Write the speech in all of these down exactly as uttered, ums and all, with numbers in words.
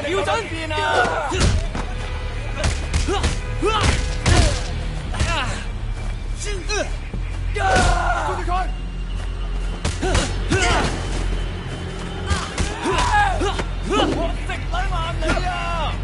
瞄準邊啊！捉住佢！我直撚慢你啊！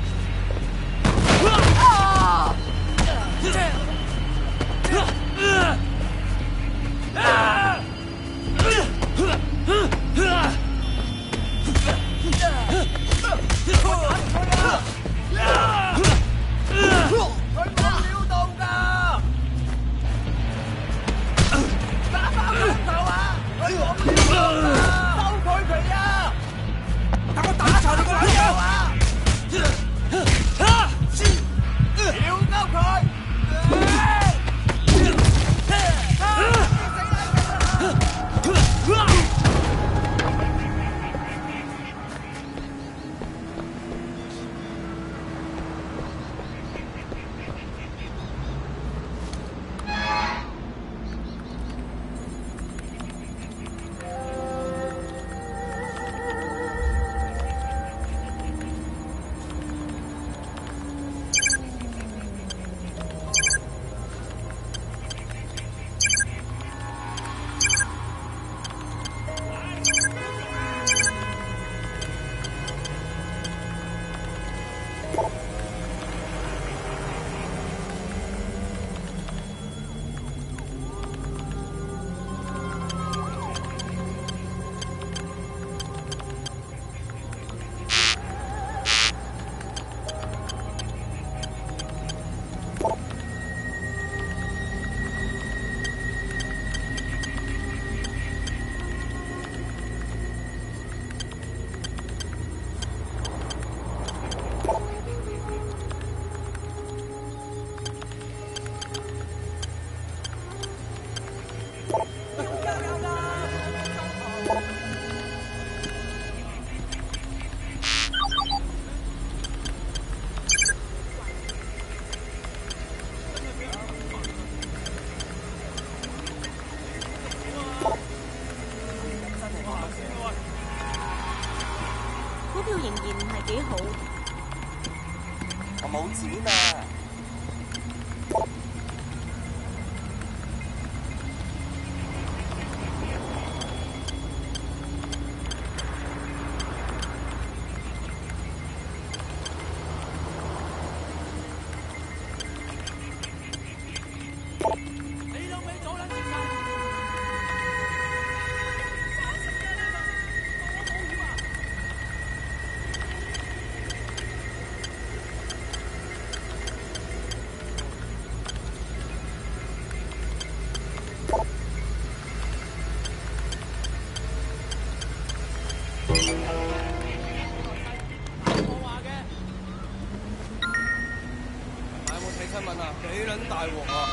大鑊啊！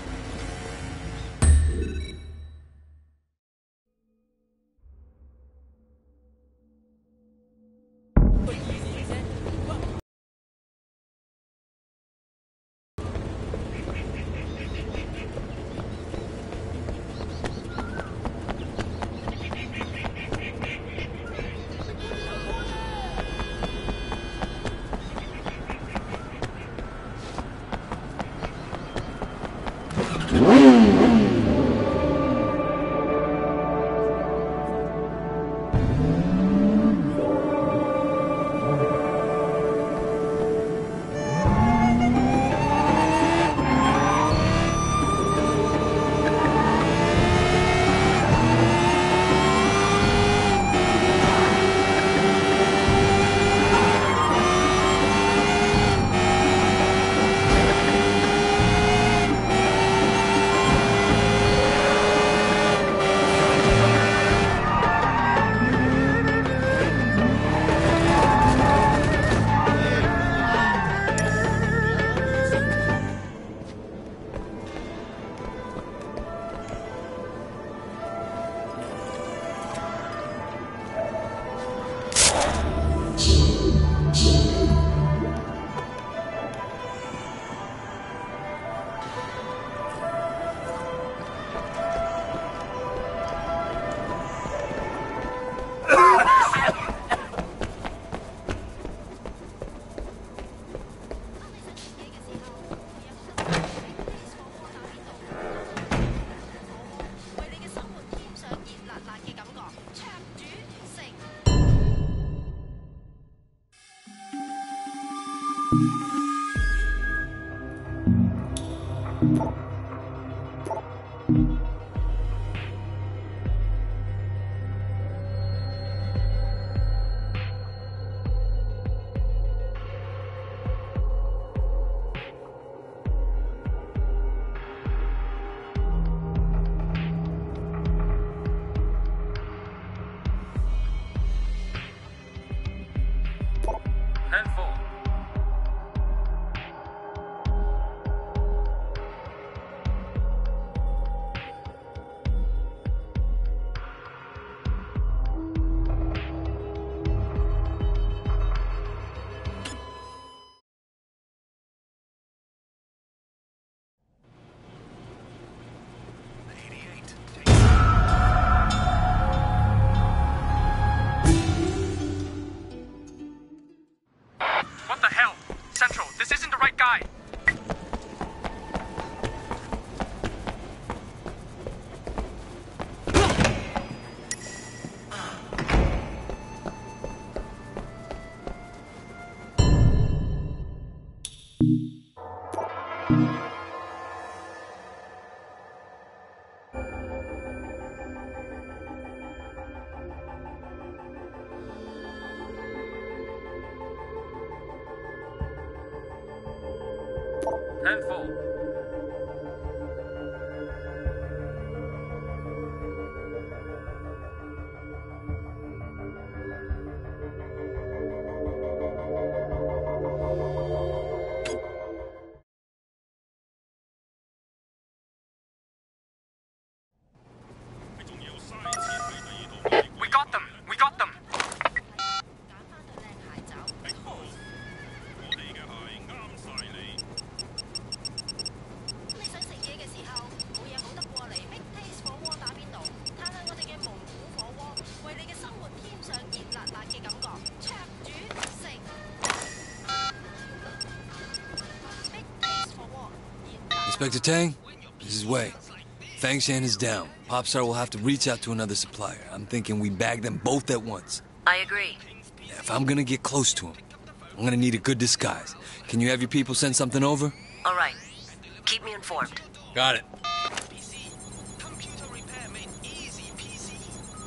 What the hell? Central, this isn't the right guy! Handful. We got them! We got them! Inspector Tang, this is Wei. Fangshan is down. Popstar will have to reach out to another supplier. I'm thinking we bag them both at once. I agree. Yeah, if I'm gonna get close to him, I'm gonna need a good disguise. Can you have your people send something over? All right. Keep me informed. Got it. Computer repair made easy, P C.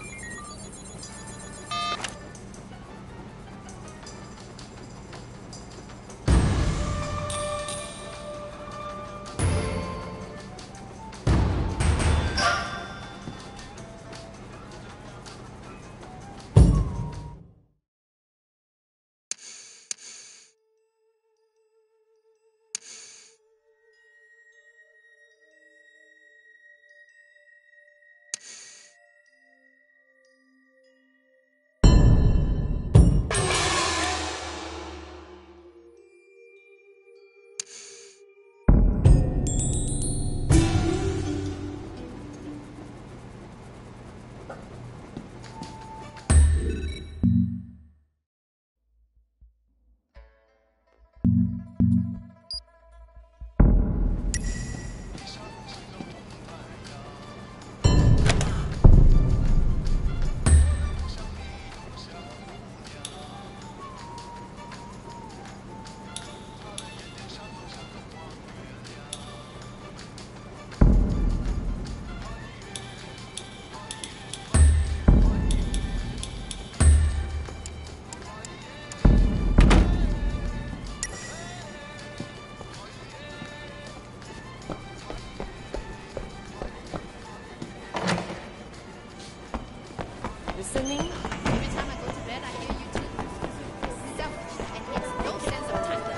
Listening? Every time I go to bed, I hear you too. Selfish and makes no sense of time.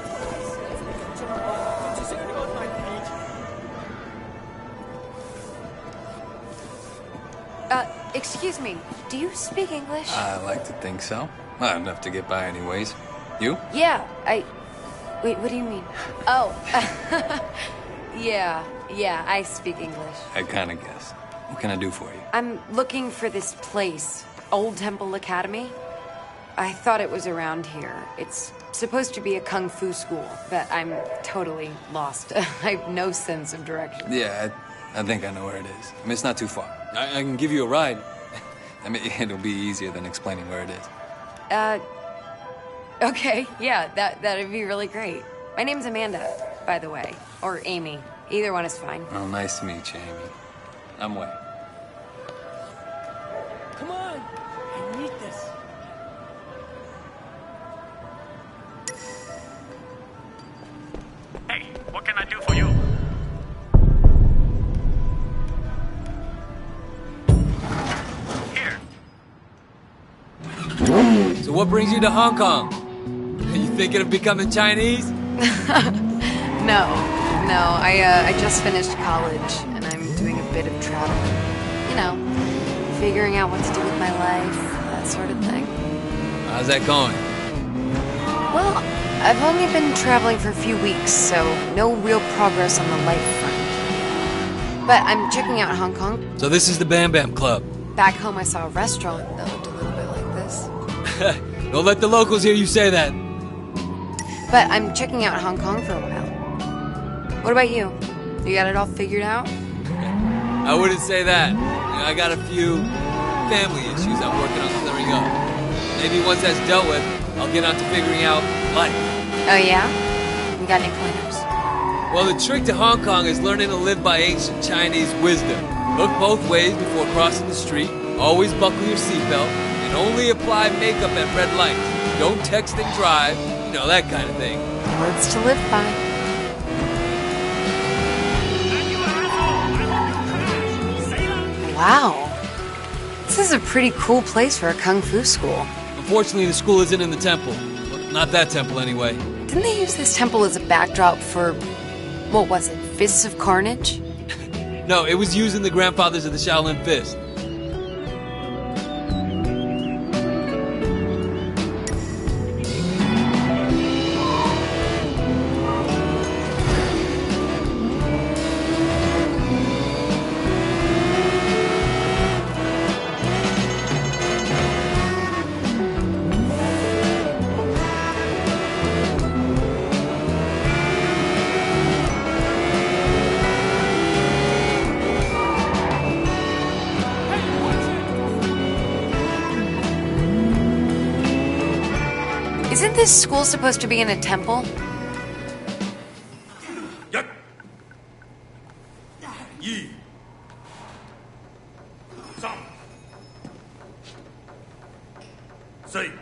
Uh, excuse me, do you speak English? I like to think so. Well, enough to get by anyways. You? Yeah, I... Wait, what do you mean? Oh, yeah, yeah, I speak English. I kinda guess. What can I do for you? I'm looking for this place, Old Temple Academy. I thought it was around here. It's supposed to be a kung fu school, but I'm totally lost. I have no sense of direction. Yeah, I, I think I know where it is. I mean, it's not too far. I, I can give you a ride. I mean, it'll be easier than explaining where it is. Uh, Okay, yeah, that, that'd be really great. My name's Amanda, by the way. Or Amy. Either one is fine. Oh, nice to meet you, Amy. I'm Wei. Come on! I need this. Hey, what can I do for you? Here. So what brings you to Hong Kong? Are you thinking of becoming Chinese? No, no, I, uh, I just finished college, and I'm doing a bit of traveling. You know, figuring out what to do with my life, that sort of thing. How's that going? Well, I've only been traveling for a few weeks, so no real progress on the life front. But I'm checking out Hong Kong. So this is the Bam Bam Club. Back home I saw a restaurant that looked a little bit like this. Don't let the locals hear you say that. But I'm checking out Hong Kong for a while. What about you? You got it all figured out? I wouldn't say that. You know, I got a few family issues I'm working on clearing up. Maybe once that's dealt with, I'll get on to figuring out life. Oh yeah? You got any pointers? Well, the trick to Hong Kong is learning to live by ancient Chinese wisdom. Look both ways before crossing the street, always buckle your seatbelt, and only apply makeup at red lights. Don't text and drive, you know, that kind of thing. Words to live by. Wow. This is a pretty cool place for a kung fu school. Unfortunately, the school isn't in the temple. Well, not that temple, anyway. Didn't they use this temple as a backdrop for, what was it, Fists of Carnage? No, it was using the grandfathers of the Shaolin Fist. Isn't this school supposed to be in a temple? Nhất, Yi, Sam, Sei.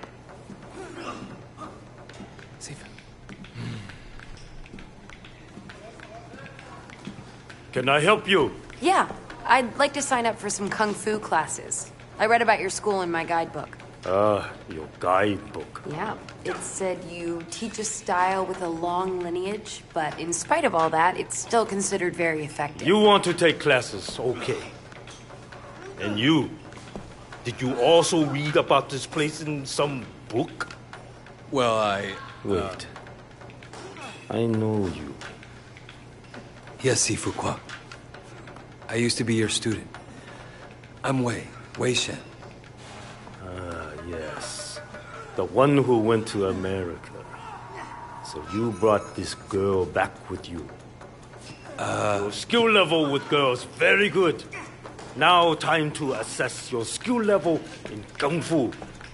Can I help you? Yeah, I'd like to sign up for some kung fu classes. I read about your school in my guidebook. Ah, your guidebook. Yeah, it said you teach a style with a long lineage, but in spite of all that, it's still considered very effective. You want to take classes, okay. And you? Did you also read about this place in some book? Well, I... Wait. I know you. Yes, Sifu Kwa. I used to be your student. I'm Wei, Wei Shen. Ah, yes. The one who went to America. So you brought this girl back with you. Uh... Your skill level with girls, very good. Now time to assess your skill level in Kung Fu.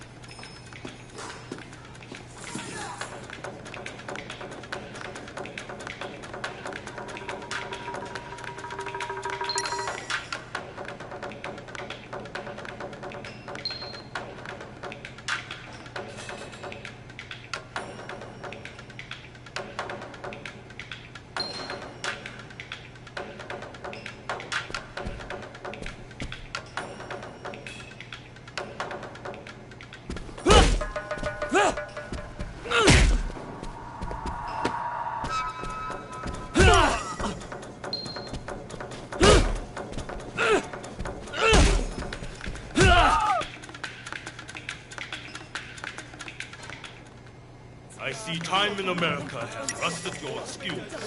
I see time in America has rusted your skills.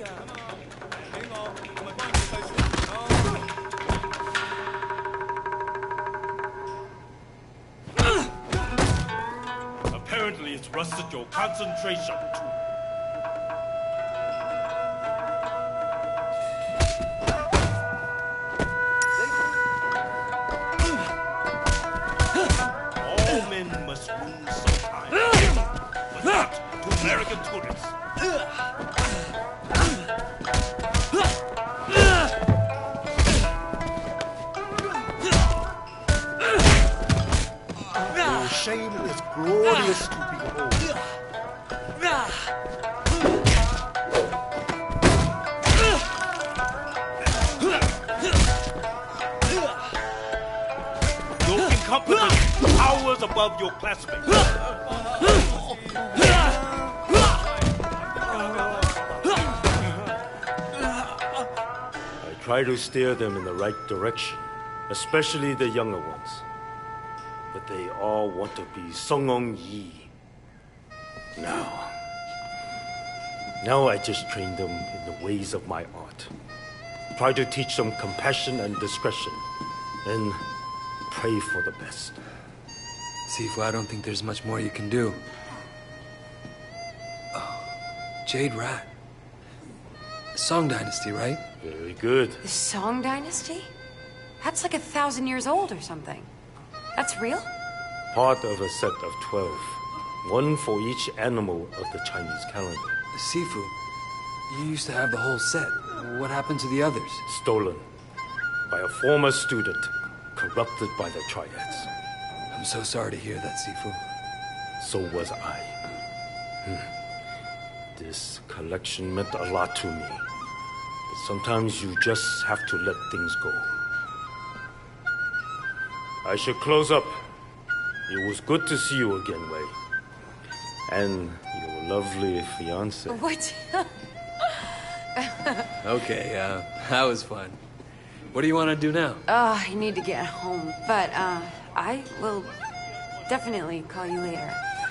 Apparently it's rusted your concentration too. All men must lose sometime. American tourists. Oh, shame it is glorious to behold. Your incompetence towers above your classmates. I try to steer them in the right direction, especially the younger ones. But they all want to be Song Ong Yi. Now, now I just train them in the ways of my art. Try to teach them compassion and discretion, and pray for the best. Sifu, I don't think there's much more you can do. Oh, Jade Rat. Song Dynasty, right? Very good. The Song Dynasty? That's like a thousand years old or something. That's real? Part of a set of twelve. One for each animal of the Chinese calendar. Sifu, you used to have the whole set. What happened to the others? Stolen. By a former student. Corrupted by the Triads. I'm so sorry to hear that, Sifu. So was I. Hmm. This collection meant a lot to me. But sometimes you just have to let things go. I should close up. It was good to see you again, Wei. And your lovely fiancé. What? Okay, uh, that was fun. What do you want to do now? Oh, I need to get home. But, uh, I will definitely call you later.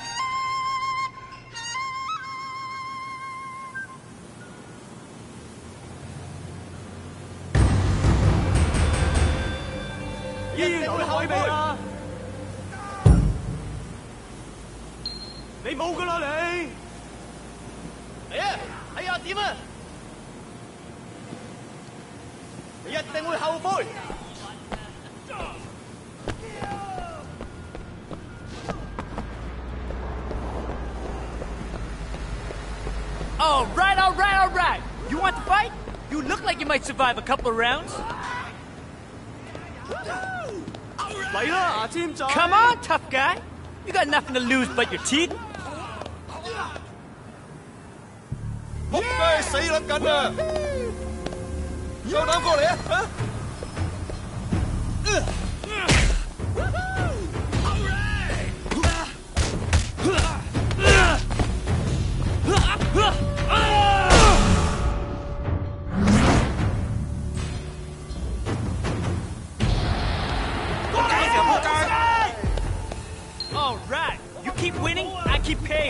All right, all right, all right. You want to fight? You look like you might survive a couple of rounds. Come on, tough guy. You got nothing to lose but your teeth. All right. You keep winning, I keep paying.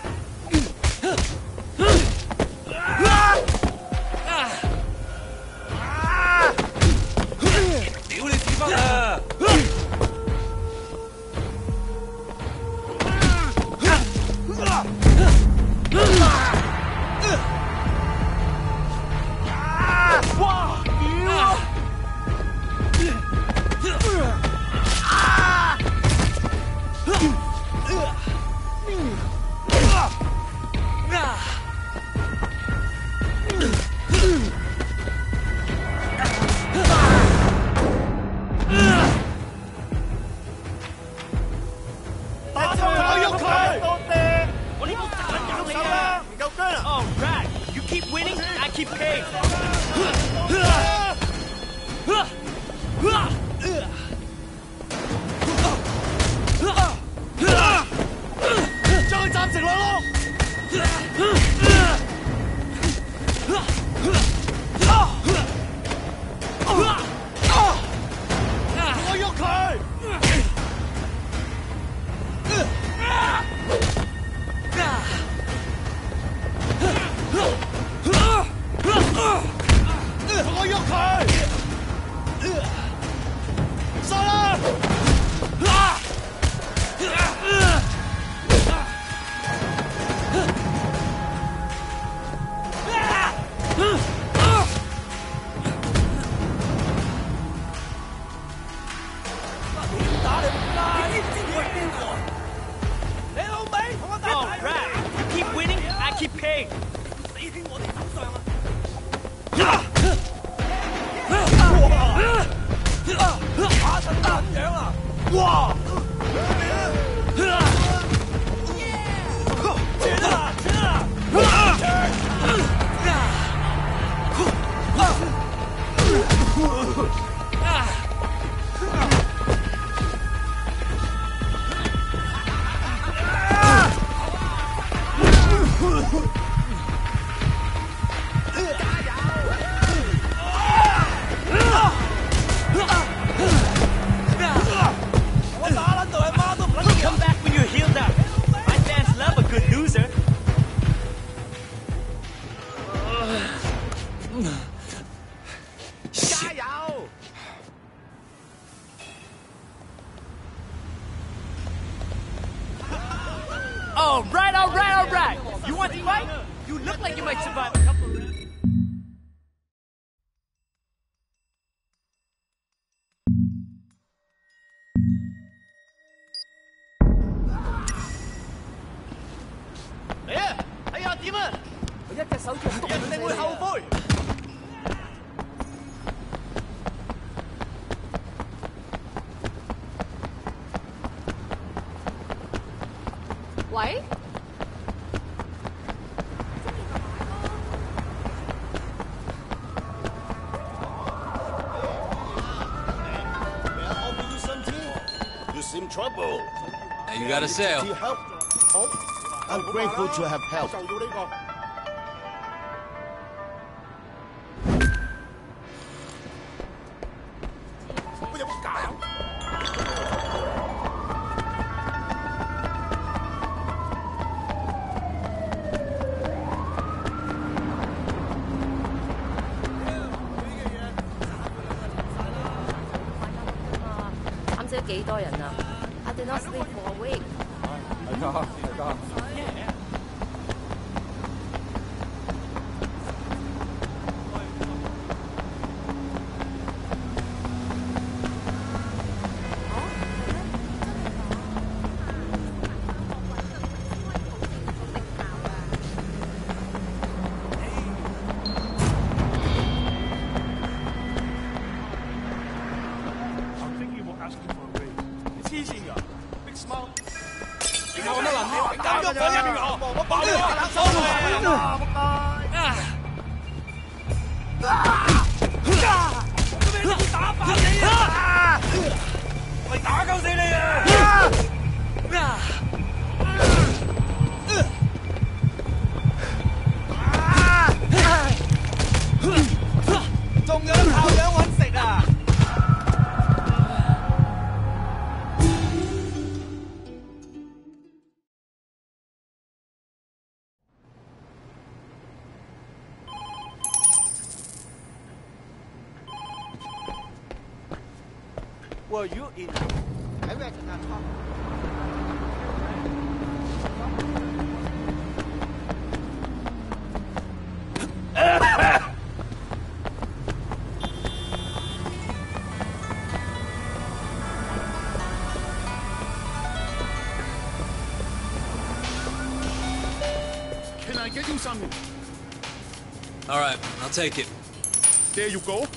All right. You keep winning, I keep paying. 哇！ Come back when you're healed up. My fans love a good loser. All right, all right, all right. You want to fight? You look like you might survive a couple of rounds. 嚟啊！睇下點啊！佢一隻手掌篤人哋會後悔。 喂？ You seem trouble. Now you got a sale. To help. Oh, I'm grateful to have help. 就要呢個。乜有冇搞？ 啱先幾多人啊 ？I did not sleep for a week。 係㗎，係㗎。 Were you in? I reckon I talk. Can I get you something? All right, I'll take it. There you go.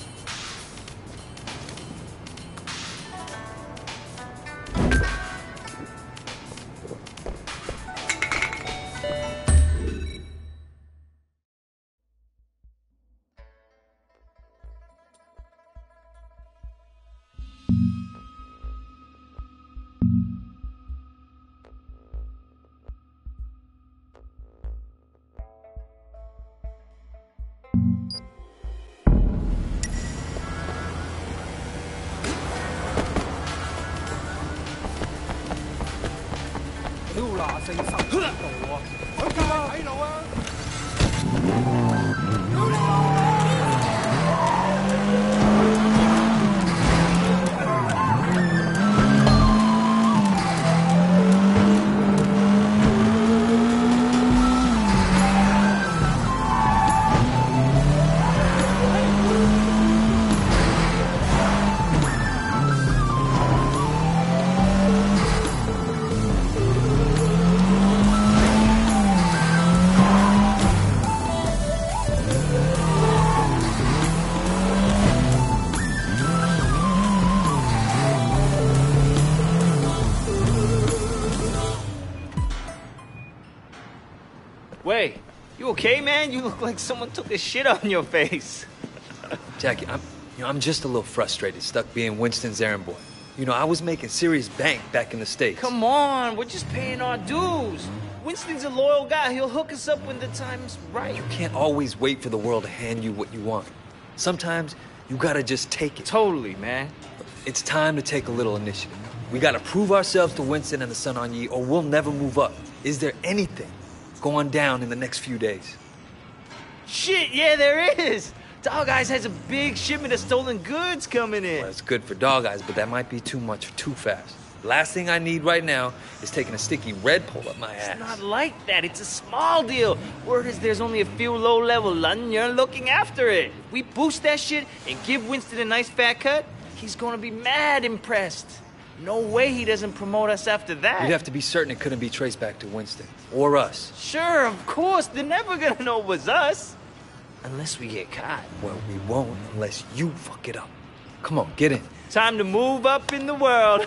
Wait, you okay, man? You look like someone took a shit on your face. Jackie, I'm, you know, I'm just a little frustrated, stuck being Winston's errand boy. You know, I was making serious bank back in the States. Come on, we're just paying our dues. Winston's a loyal guy. He'll hook us up when the time's right. You can't always wait for the world to hand you what you want. Sometimes you gotta just take it. Totally, man. It's time to take a little initiative. We gotta prove ourselves to Winston and the Sun On Yee, or we'll never move up. Is there anything going down in the next few days? Shit, yeah, there is. Dog Eyes has a big shipment of stolen goods coming in. Well, it's good for Dog Eyes, but that might be too much too fast. Last thing I need right now is taking a sticky red pull up my ass. It's not like that. It's a small deal. Word is there's only a few low-level Londoners looking after it. If we boost that shit and give Winston a nice fat cut, he's gonna be mad impressed. No way he doesn't promote us after that. You'd have to be certain it couldn't be traced back to Winston. Or us. Sure, of course. They're never gonna know it was us. Unless we get caught. Well, we won't unless you fuck it up. Come on, get in. Time to move up in the world.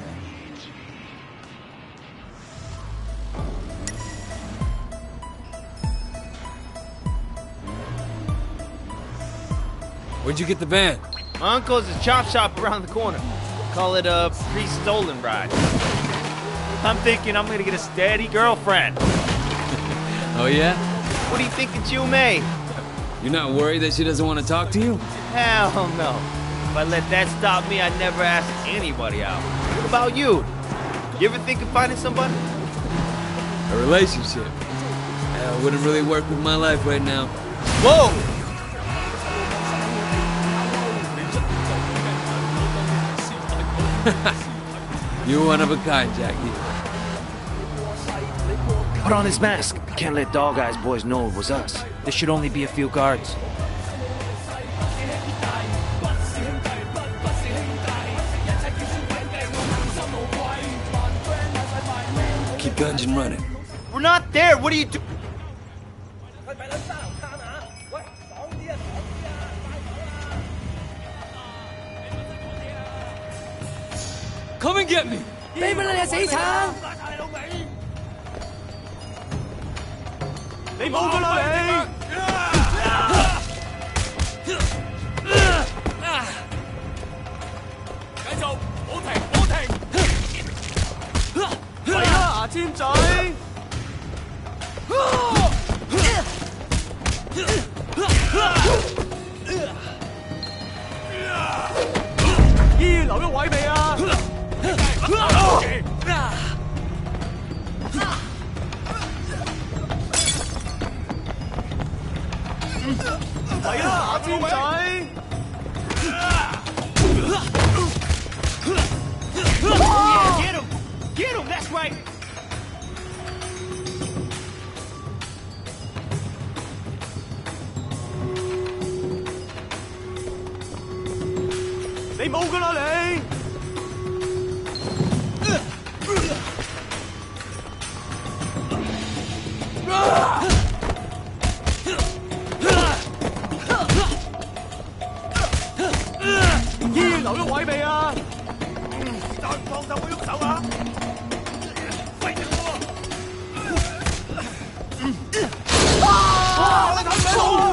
Where'd you get the van? My uncle's a chop shop around the corner. Call it a pre-stolen ride. I'm thinking I'm gonna get a steady girlfriend. Oh, yeah? What do you think of Chiu Mei? You're not worried that she doesn't want to talk to you? Hell no. If I let that stop me, I'd never ask anybody out. What about you? You ever think of finding somebody? A relationship. Uh, wouldn't really work with my life right now. Whoa! You're one of a kind, Jackie. Put on his mask. Can't let Dog Eyes boys know it was us. There should only be a few guards. Keep guns and running. We're not there. What are you doing? Come and get me! 俾唔你啊死橙！ 你冇㗎啦你！ 繼續，唔好停，唔好停！ 嚟啦，牙籤仔！ 依留咗位未啊？ 嚟啦，牙籤仔！ Yeah, get him! Get him! That's right! 你冇㗎啦你！ 依然留咗位未啊？再唔放手，我喐手啊！喂住我！啊！你睇唔睇到啊？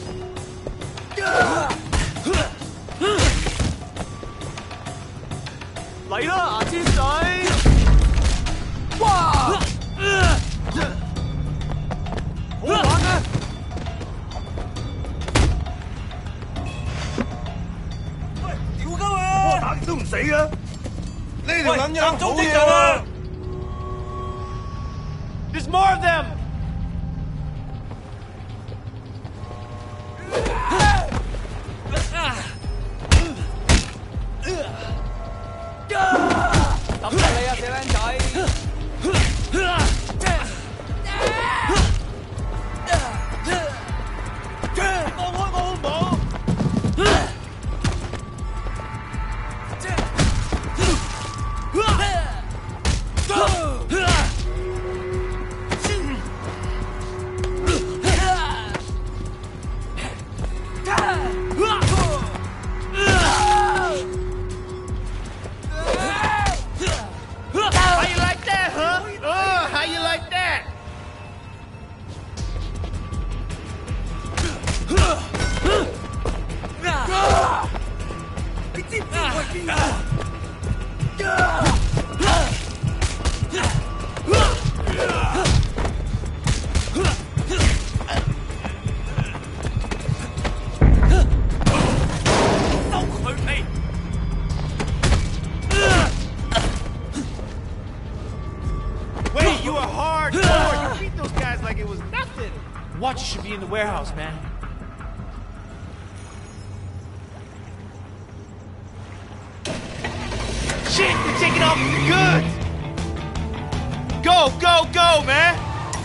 嚟啦，牙籤仔！哇！好玩咩？ 都唔死啊！呢條撚樣好嘢喎 ！There's more of them！ 抌晒你啊，死僆仔！ 放開我好唔好？ 你 those guys like it was nothing. Watch should be in the warehouse, man. Shit, they're taking off with the goods! Go, go, go, man!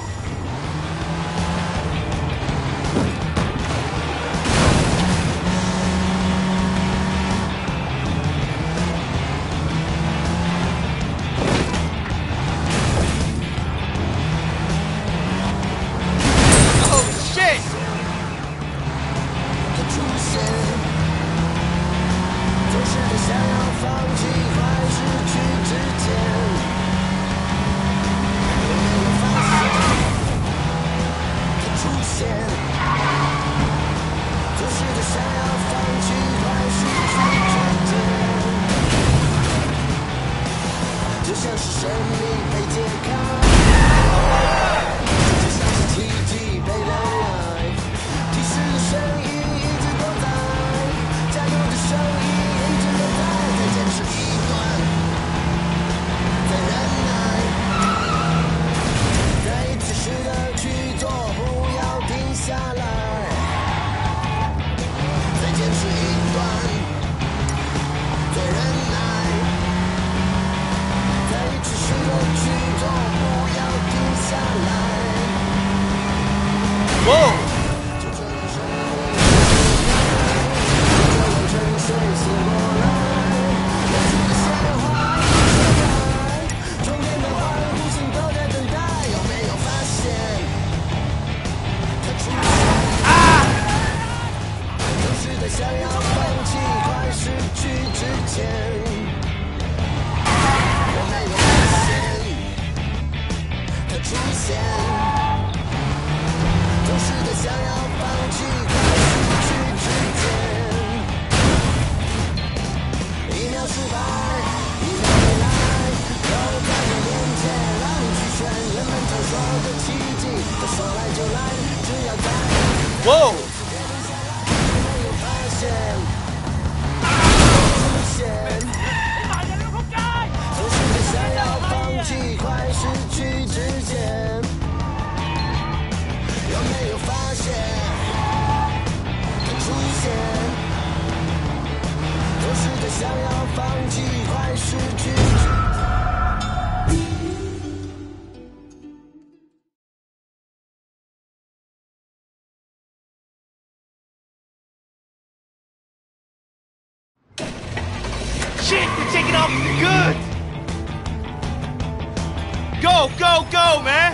Whoa! Shit, they're taking off with the goods! Go, go, go, man!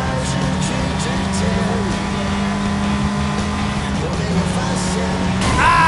Ah!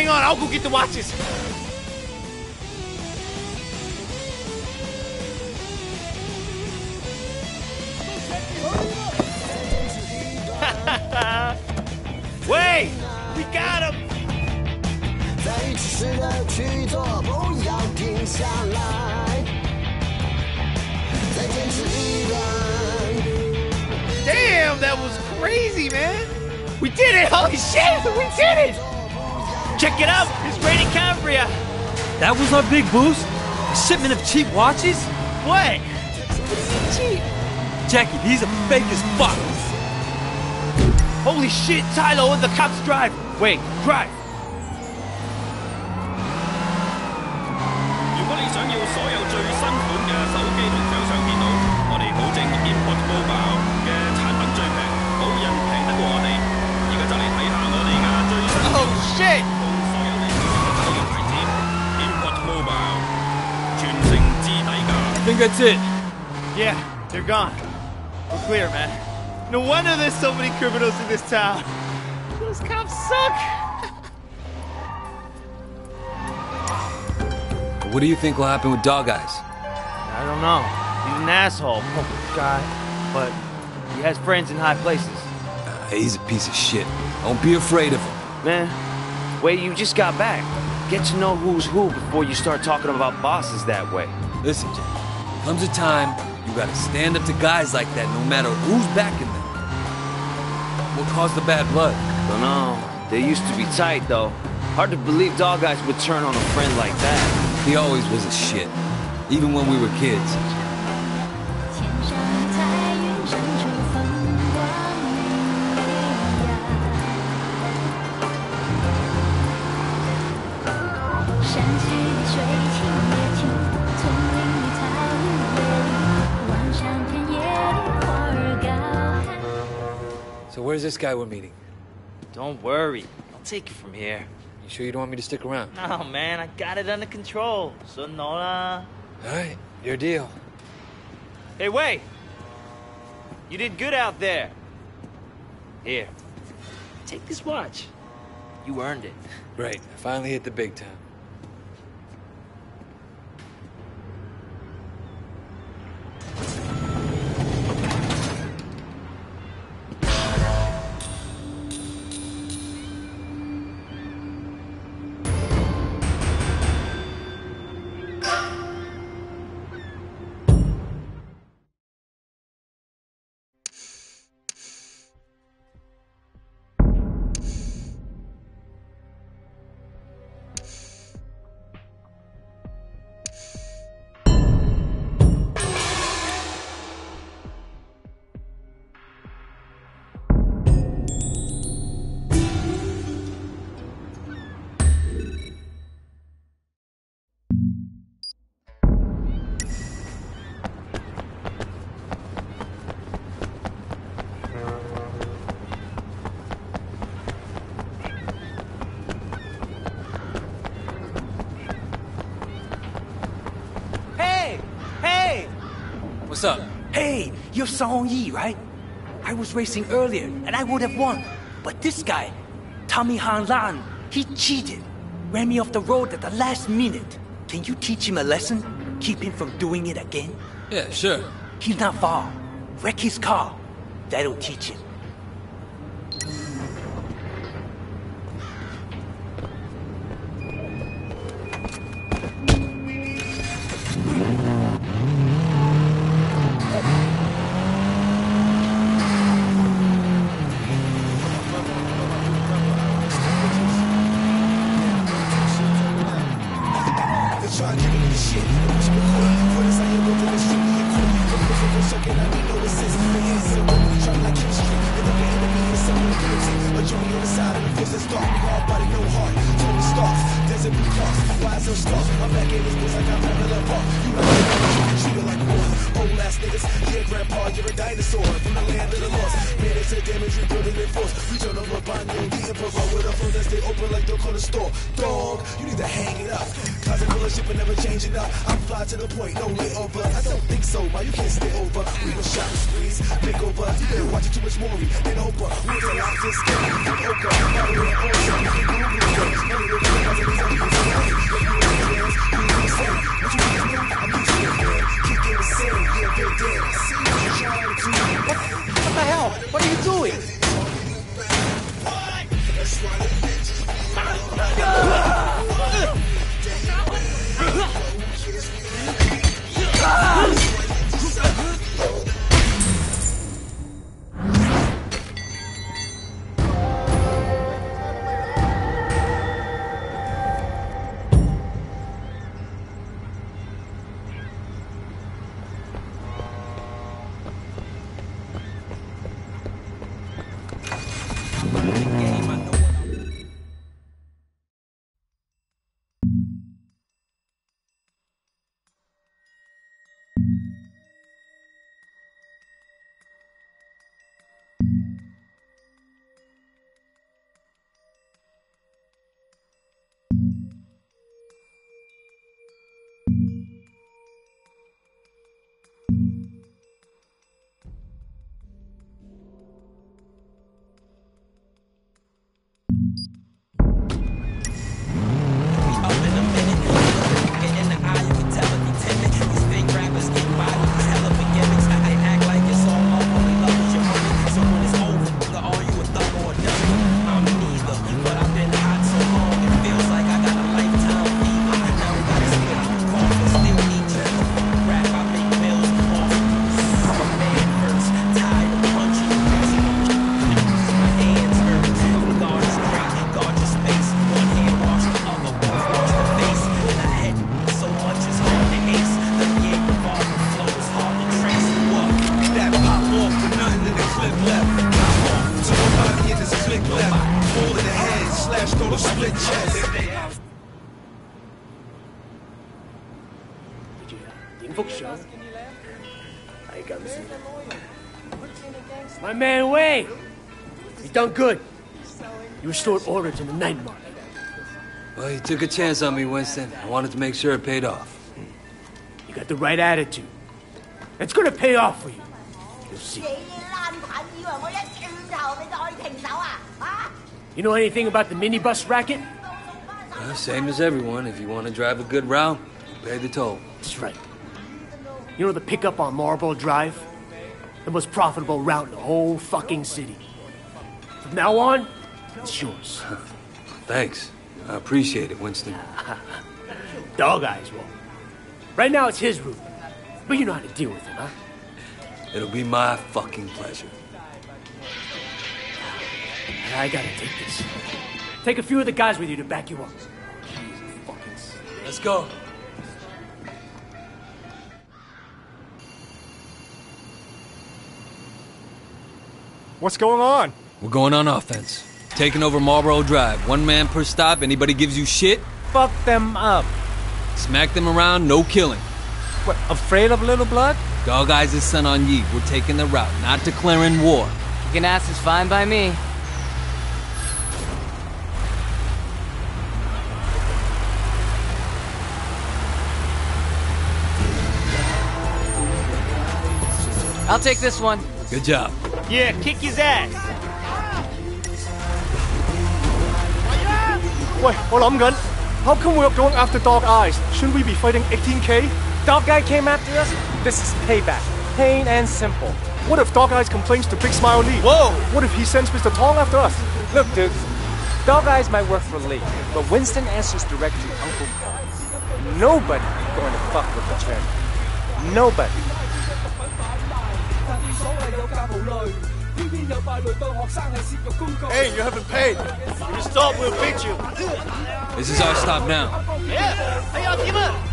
hang on, I'll go get the watches. Wait! We got him! Damn, that was crazy, man! We did it! Holy shit! We did it! Check it out! It's Rainy Cambria! That was our big boost? A shipment of cheap watches? What? Cheap? Jackie, these are fake as fuck! Holy shit, Tylo, the cops drive! Wait, drive! 如果你想要所有最新款嘅手機同掌上電腦，我哋保證 Import Mobile 嘅產品最平，冇人平得過我哋。而家就嚟睇下我哋嘅最新 Oh shit! 同所有你想要嘅牌子 Import Mobile， 全城至底價。 I think that's it. Yeah, they're gone. We're clear, man. No wonder there's so many criminals in this town. Those cops suck. What do you think will happen with Dog Eyes? I don't know. He's an asshole, poor guy, but he has friends in high places. Uh, he's a piece of shit. Don't be afraid of him. Man, wait, you just got back. Get to know who's who before you start talking about bosses that way. Listen, Jack, comes a time you gotta stand up to guys like that no matter who's backing them. What caused the bad blood? Don't know. They used to be tight, though. Hard to believe Dog Eyes would turn on a friend like that. He always was a shit, even when we were kids. So where's this guy we're meeting? Don't worry. I'll take you from here. You sure you don't want me to stick around? No, man. I got it under control. So no la. Alright, your deal. Hey, wait! You did good out there. Here. Take this watch. You earned it. Great. I finally hit the big time. What's up? Hey, you're Song Yi, right? I was racing earlier, and I would have won. But this guy, Tommy Han Lan, he cheated. Ran me off the road at the last minute. Can you teach him a lesson? Keep him from doing it again? Yeah, sure. He's not far. Wreck his car. That'll teach him. Watch it too much more. Then over. We're the loudest. Oka. will split chest. 影幅相，係咁先。My man Wei, you done good. You restored order to the night market. Well, you took a chance on me, Winston. I wanted to make sure it paid off. You got the right attitude. It's gonna pay off for you. You'll see. You know anything about the minibus racket? Well, same as everyone. If you want to drive a good route, pay the toll. That's right. You know the pickup on Marlboro Drive? The most profitable route in the whole fucking city. From now on, it's yours. Thanks. I appreciate it, Winston. Dog Eyes won't. Right now it's his route. But you know how to deal with him, huh? It'll be my fucking pleasure. I gotta take this. Take a few of the guys with you to back you up. Jesus fucking sick. Let's go. What's going on? We're going on offense. Taking over Marlboro Drive. One man per stop. Anybody gives you shit? Fuck them up. Smack them around, no killing. What, afraid of Little Blood? Dog Eyes is son on ye. We're taking the route, not declaring war. Kicking ass is fine by me. I'll take this one. Good job. Yeah, kick his ass. Wait, 我諗緊, how come we're going after Dog Eyes? Shouldn't we be fighting eighteen K? Dog Guy came after us? This is payback. Plain and simple. What if Dog Eyes complains to Big Smile Lee? Whoa! What if he sends Mister Tong after us? Look, dude. Dog Eyes might work for Lee, but Winston answers direct to Uncle Paul. Nobody going to fuck with the chairman. Nobody. Hey, you haven't paid. If you stop, we'll beat you. This is our stop now. Yeah. Hey, y'all, give up.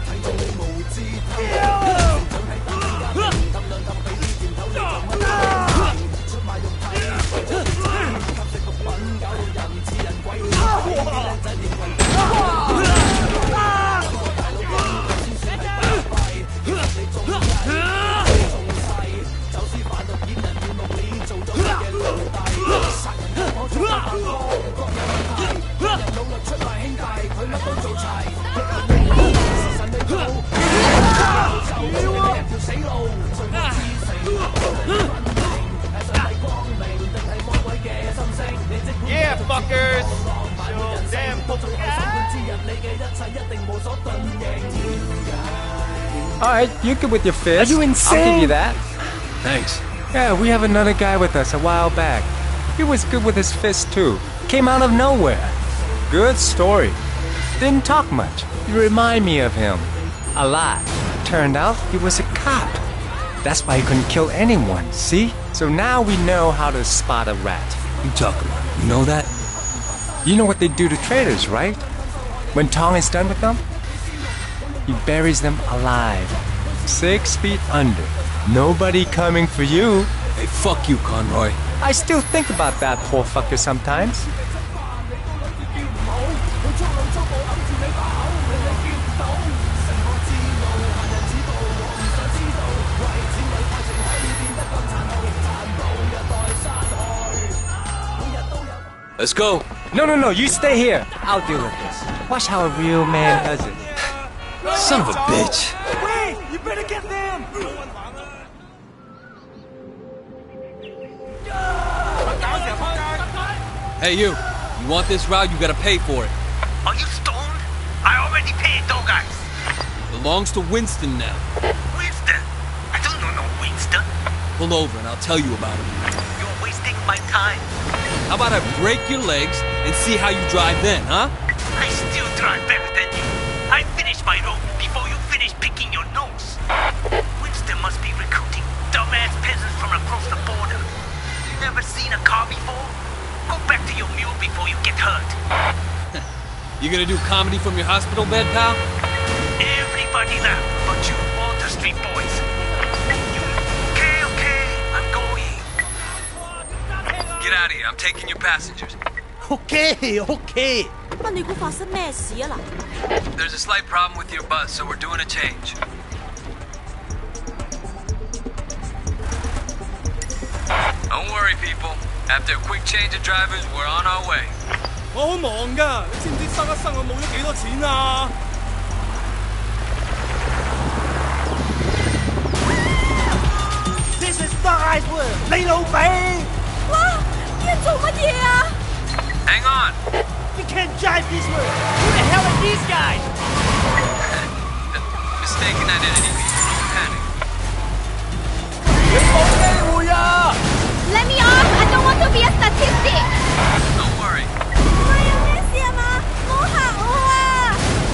Yeah, fuckers! Damn. Alright, you're good with your fist. Are you insane? I'll give you that. Thanks. Yeah, we have another guy with us a while back. He was good with his fist too. Came out of nowhere. Good story. Didn't talk much. You remind me of him. A lot. Turned out he was a cop. That's why he couldn't kill anyone, see? So now we know how to spot a rat. You talk about it. You know that? You know what they do to traitors, right? When Tong is done with them, he buries them alive. Six feet under. Nobody coming for you. Hey, fuck you, Conroy. I still think about that poor fucker sometimes. Let's go. No, no, no, you stay here. I'll deal with this. Watch how a real man does it. Son of a bitch. Wait! You better get them! Hey, you. You want this route, you gotta pay for it. Are you stoned? I already paid, Dog Eyes. Belongs to Winston now. Winston? I don't know no Winston. Pull over and I'll tell you about him. You're wasting my time. How about I break your legs and see how you drive then, huh? I still drive better than you. I finished my road before you finished picking your nose. Winston must be recruiting dumbass peasants from across the border. Never seen a car before? Go back to your mule before you get hurt. You gonna do comedy from your hospital bed, pal? Everybody laugh but you Walter Street boys. Okay, okay, I'm going. Get out of here. I'm taking your passengers. OK OK。 乜你估發生咩事啊嗱 There's a slight problem with your bus, so we're doing a change. Don't worry, people. After a quick change of drivers, we're on our way. 我好忙㗎，你知唔知生一生我冇咗幾多錢啊？ This is Dark Eyes World，你老味！ 哇！啲人做乜嘢啊 Hang on. You can't drive this way. Who the hell are these guys? Mistaken identity. Don't panic. 你冇機會啊 Let me off! I don't want to be a statistic! Don't worry. 唔係有咩事啊嘛？唔好嚇我啊！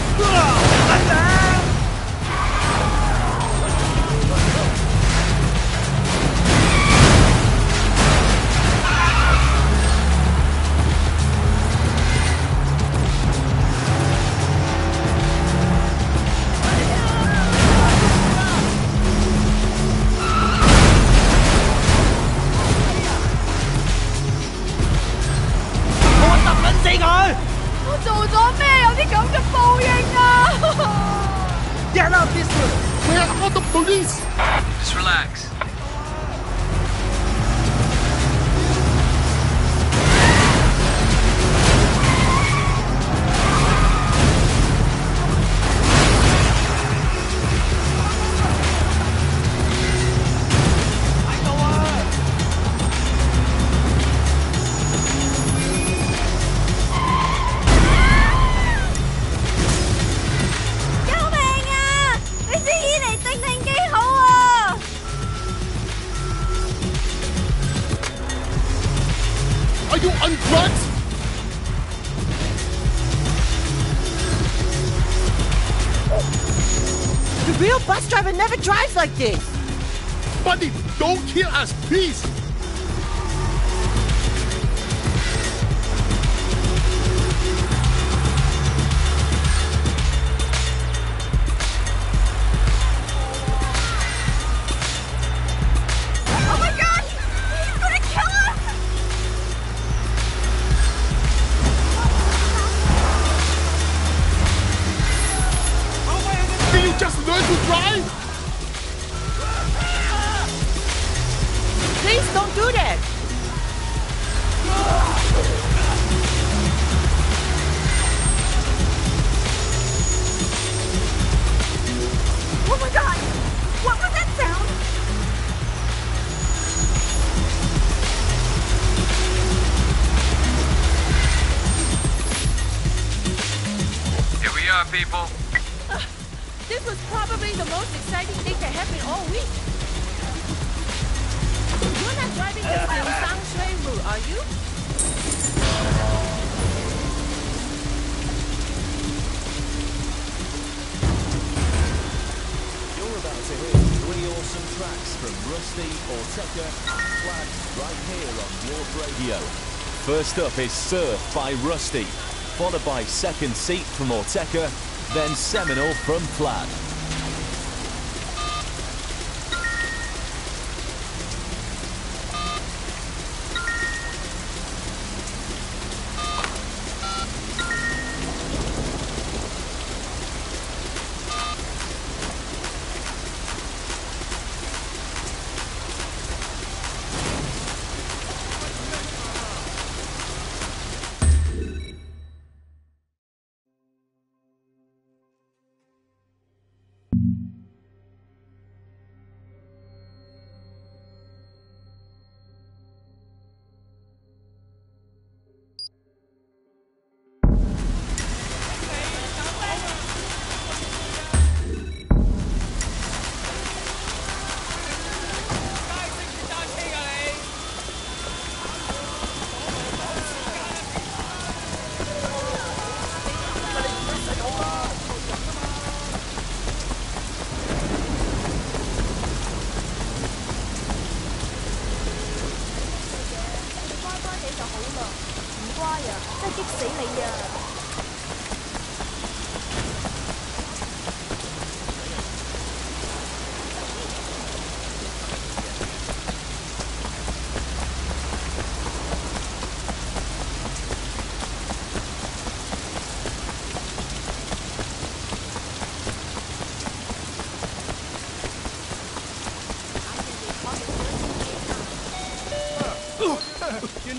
我做咗咩？有啲咁嘅報應啊 Get out this way! We are called the police! Just relax. Are you undrugged? The real bus driver never drives like this. Buddy, don't kill us, please. Oh my god! He's gonna kill us! Did you just learn to drive? Please don't do that! Oh my god! What was that sound? Here we are, people. Uh, this was probably the most exciting thing that happened all week. You're not driving the Liangshan Shui route, are you? You're about to hear three awesome tracks from Rusty, Ortega, and Plaid right here on Warp Radio. First up is Surf by Rusty, followed by Second Seat from Ortega, then Seminole from Plaid.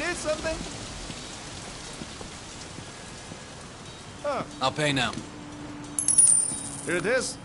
Here's something. Huh. I'll pay now. Here it is.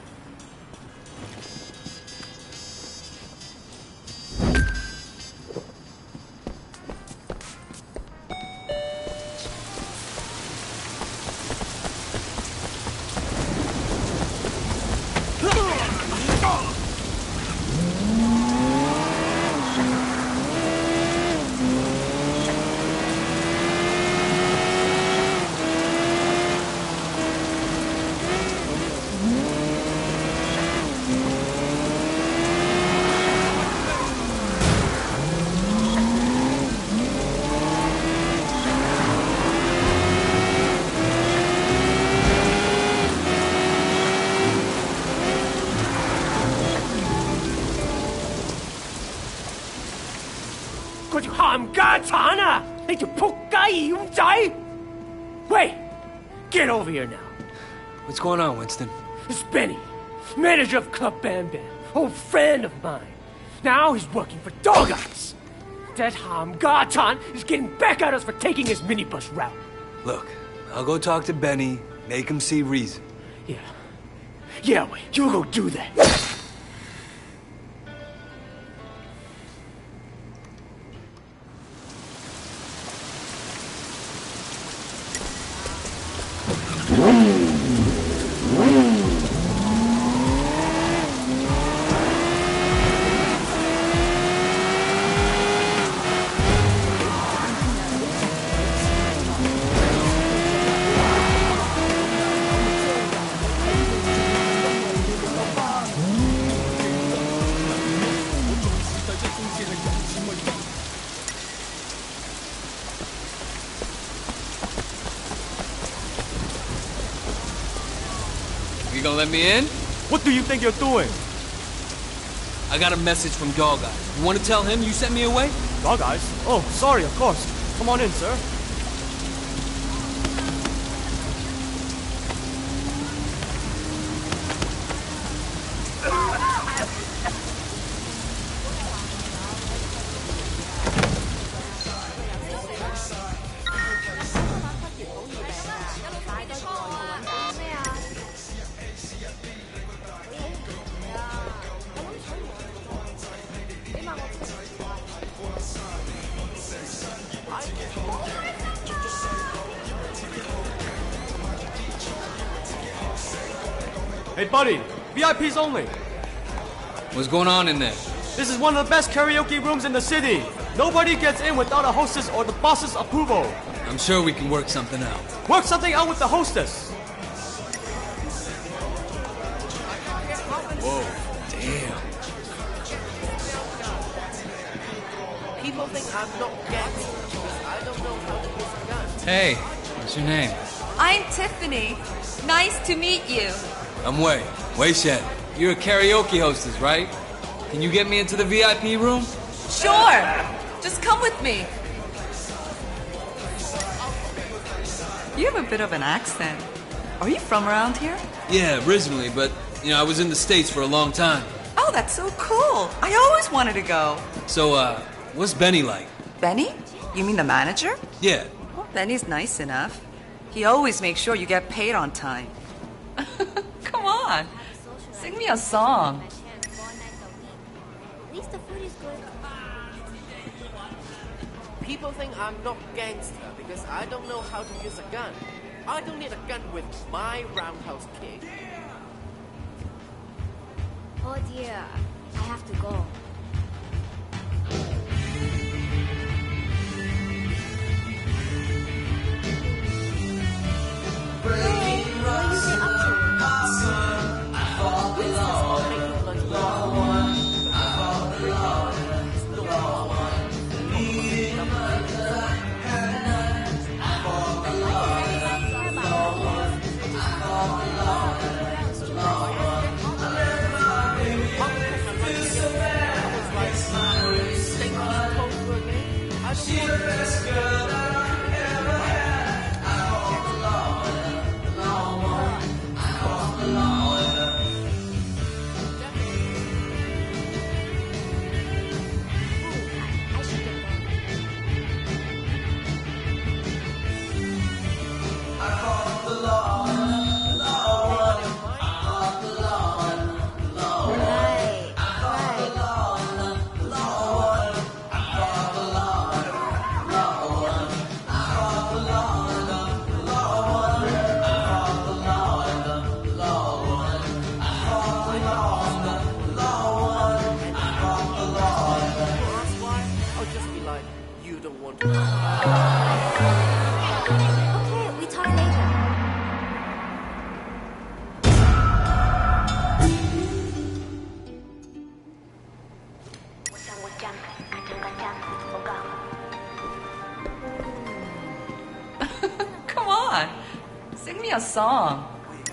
Get over here now. What's going on, Winston? It's Benny, manager of Club Bam Bam, old friend of mine. Now he's working for Dog Eyes. That Ham Garton is getting back at us for taking his minibus route. Look, I'll go talk to Benny, make him see reason. Yeah. Yeah, wait, you go do that. You gonna let me in? What do you think you're doing? I got a message from Dog Eyes. You wanna tell him you sent me away? Dog Eyes? Oh, sorry, of course. Come on in, sir. Hey, buddy, V I Ps only. What's going on in there? This is one of the best karaoke rooms in the city. Nobody gets in without a hostess or the boss's approval. I'm sure we can work something out. Work something out with the hostess. Whoa, damn. People think I'm not gangster because I don't know how to use a gun. Hey, what's your name? I'm Tiffany. Nice to meet you. I'm Wei. Wei Shen. You're a karaoke hostess, right? Can you get me into the V I P room? Sure. Just come with me. You have a bit of an accent. Are you from around here? Yeah, originally, but, you know, I was in the States for a long time. Oh, that's so cool. I always wanted to go. So, uh, what's Benny like? Benny? You mean the manager? Yeah. Well, Benny's nice enough. He always makes sure you get paid on time. Come on. Sing me a song. At least the food is good. People think I'm not gangster because I don't know how to use a gun. I don't need a gun with my roundhouse kick. Oh dear, I have to go. Sing me a song.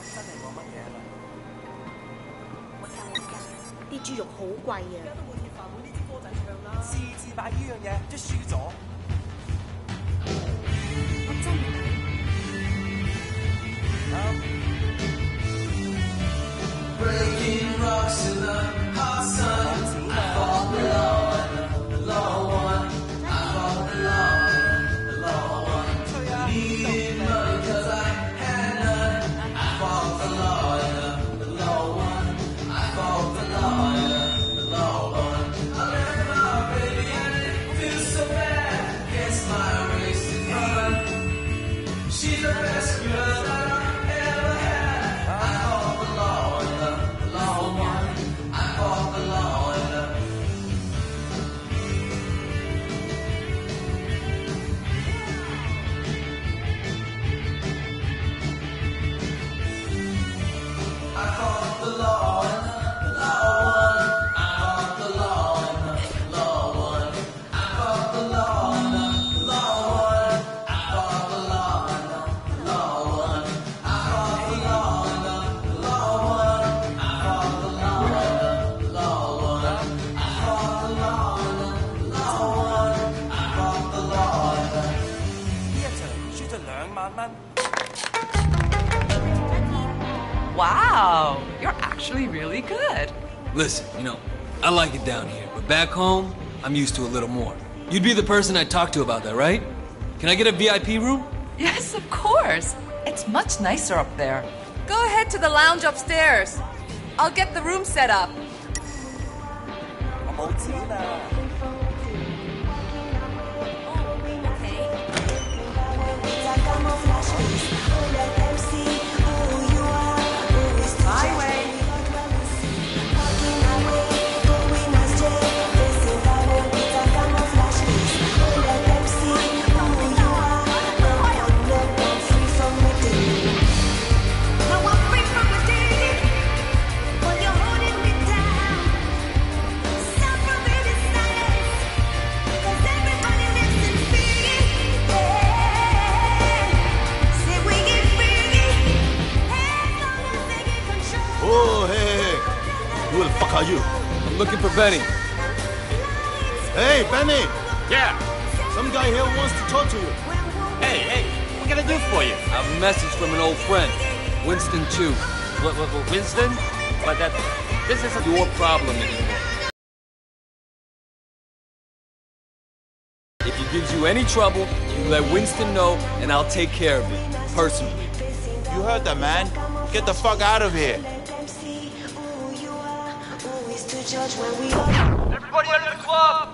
啲豬肉好貴啊！ 次次買呢樣嘢都輸咗。 我真係。 Breaking rocks in the hot sun. I fought the law and the law won. I fought the law and the law won. Needed money 'cause I had none. I fought the law and the law won. I fought the law and the law won. I left my baby and it feels so bad. Against my racing run. She's the best girl that I ever had. I fought the law and the law won. I fought the law and the I fought the law and the law won. I fought the law and the law won. I fought the law and the law won. I fought the law and the law won. I fought the law and the law won. I fought the law and the law won. I fought the law and the law won. I fought the law and the 呢一場輸咗兩萬蚊。 Wow, you're actually really good. Listen, you know, I like it down here, but back home, I'm used to a little more. You'd be the person I'd talk to about that, right? Can I get a V I P room? Yes, of course. It's much nicer up there. Go ahead to the lounge upstairs. I'll get the room set up. 我冇錢啊！ Oh, hey, hey, hey. Who the fuck are you? I'm looking for Benny. Hey, Benny! Yeah? Some guy here wants to talk to you. Hey, hey, what can I do for you? I have a message from an old friend, Winston Chu. What, what, what, Winston? But that, this isn't your problem anymore. If he gives you any trouble, you let Winston know, and I'll take care of it, personally. You heard that, man. Get the fuck out of here. Everybody out of the club!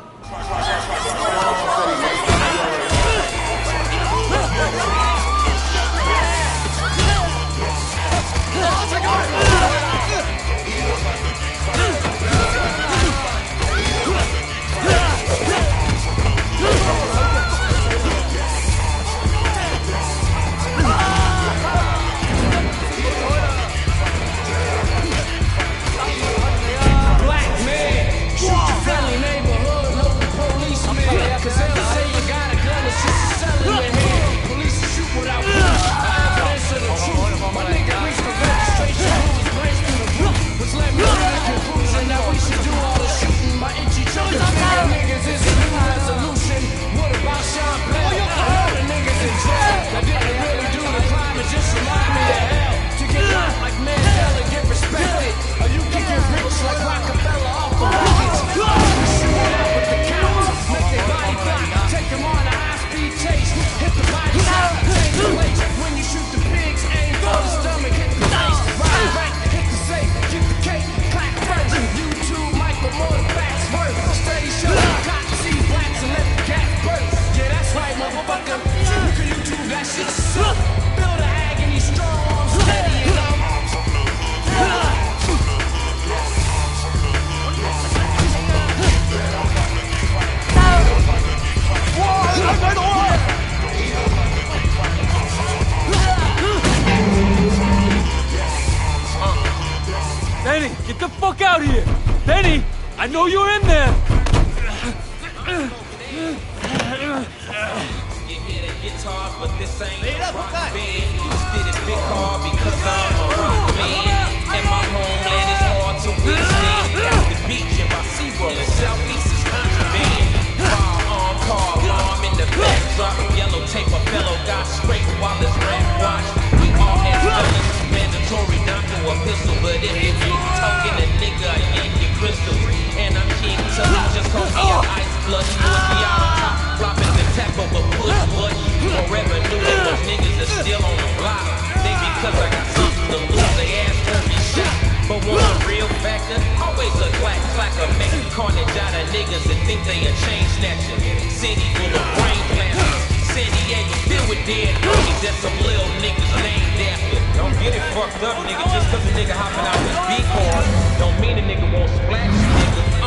Benny, get the fuck out of here! Benny, I know you're in there! But this ain't a rock band. You just did it big. cause I got something to lose. They ass won't be shot. But want a real factor? Always a clack clacker. Making carnage out of niggas that think they a chain snatcher. City full of brain blasters. San Diego filled with dead homies that some little niggas named after. Don't get it fucked up, nigga. Just cause a nigga hopping out with big cars don't mean a nigga won't splash you, nigga. Uh.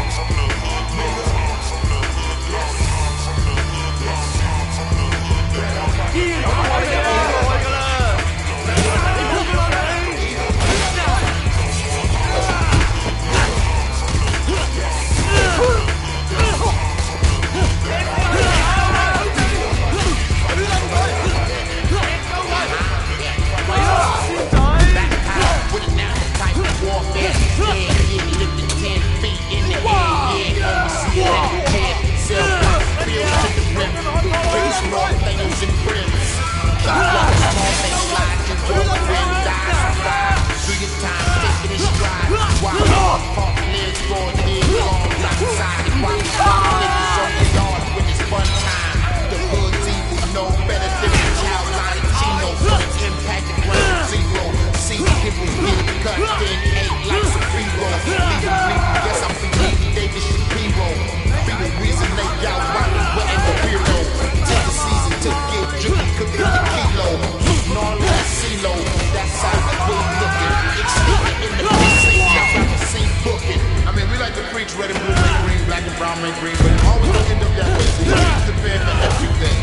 Red and blue make green, black and brown make green, but it always don't end up that way. So you have to prepare for everything.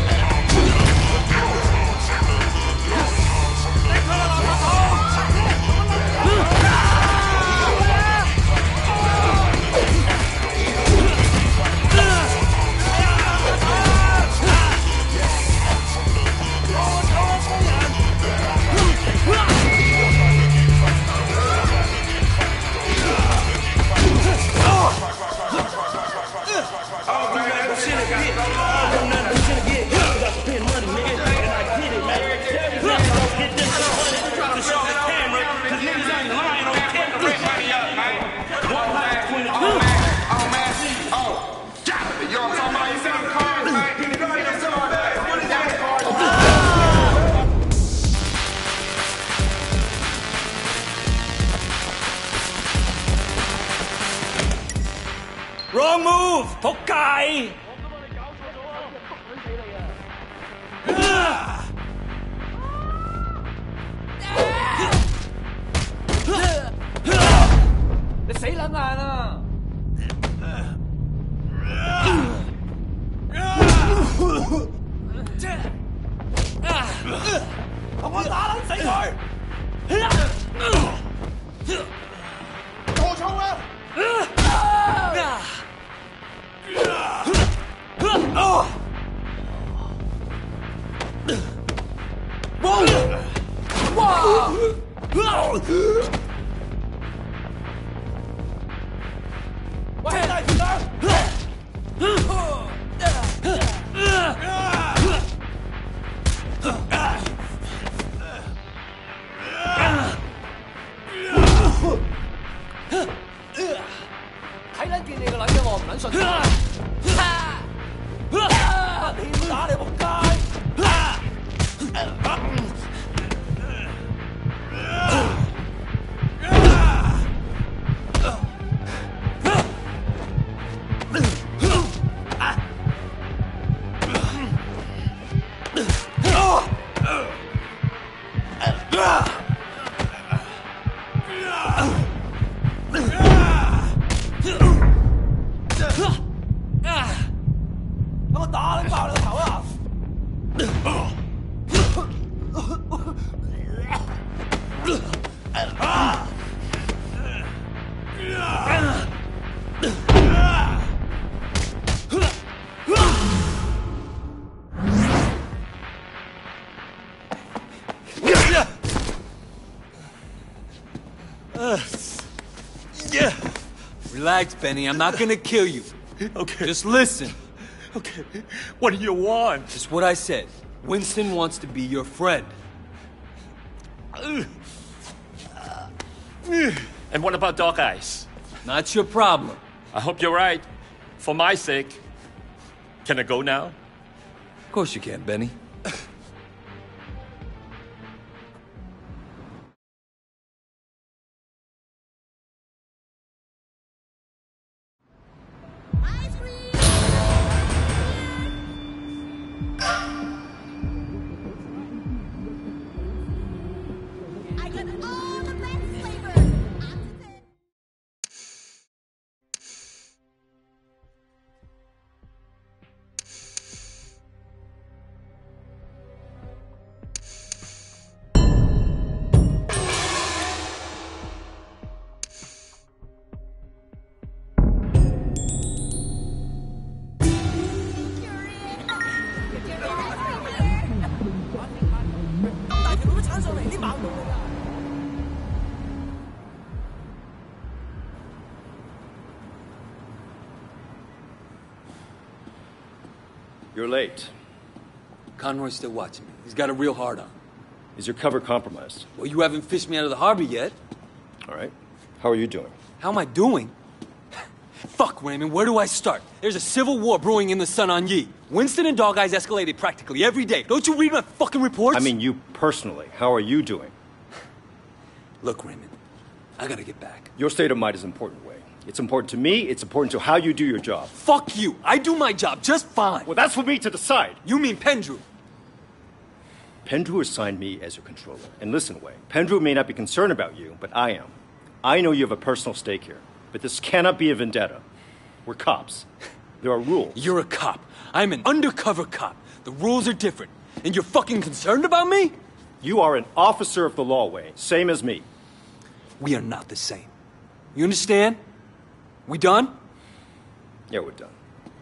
Wrong move! 仆街!你死撚硬啊！同我打撚死佢！ 過重啊！ 睇撚見你個撚樣，我唔撚信。點打你仆街？ 我打你爆你個頭啊！ Uh, yeah. Relax, Benny. I'm not gonna kill you. Okay. Just listen. Okay. What do you want? Just what I said. Winston wants to be your friend. And what about Dog Eyes? Not your problem. I hope you're right. For my sake. Can I go now? Of course you can, Benny. You're late. Conroy's still watching me. He's got a real hard on. Is your cover compromised? Well, you haven't fished me out of the harbor yet. All right. How are you doing? How am I doing? Fuck, Raymond, where do I start? There's a civil war brewing in the Sun on Yi. Winston and Dog Eyes escalated practically every day. Don't you read my fucking reports? I mean you personally. How are you doing? Look, Raymond, I gotta get back. Your state of mind is important, Wei. It's important to me, it's important to how you do your job. Fuck you! I do my job just fine! Well, that's for me to decide! You mean Pendrew? Pendrew assigned me as your controller. And listen, Wei, Pendrew may not be concerned about you, but I am. I know you have a personal stake here, but this cannot be a vendetta. We're cops. There are rules. You're a cop. I'm an undercover cop. The rules are different. And you're fucking concerned about me? You are an officer of the law, Wei, same as me. We are not the same. You understand? We done? Yeah, we're done.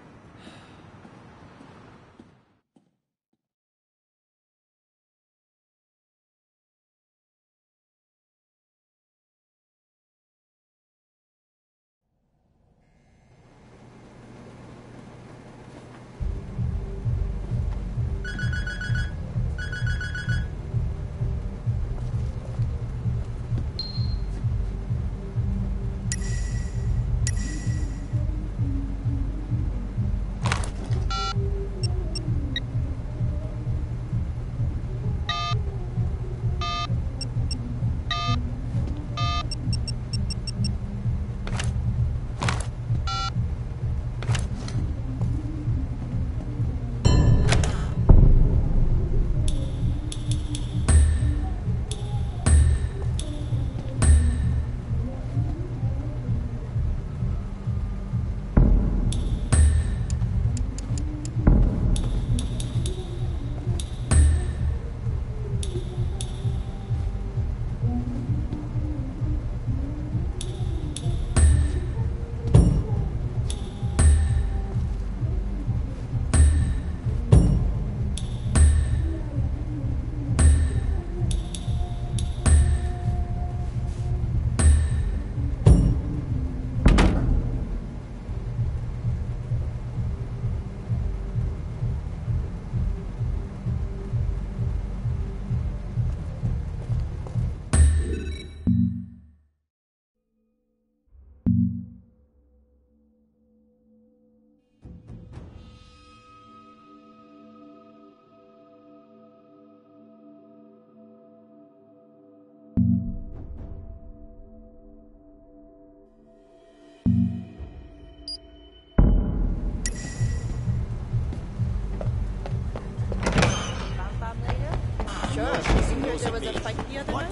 There was a fight the other night.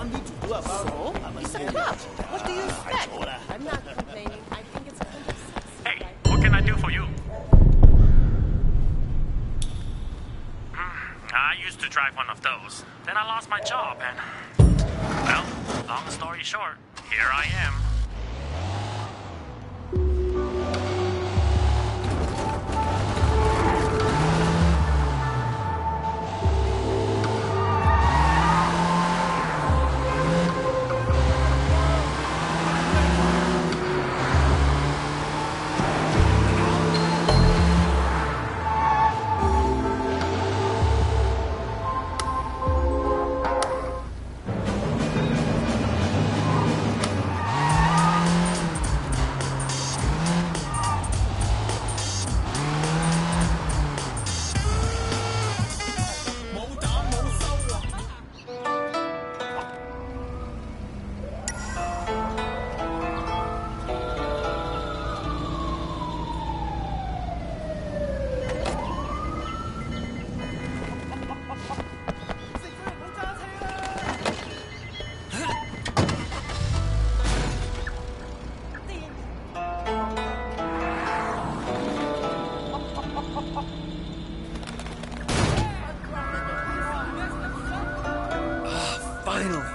So? He's a cop. What do you expect? I'm not complaining. I think it's kind of sexy. Hey, what can I do for you? I used to drive one of those. Then I lost my job and... Well, long story short, here I am. Finally.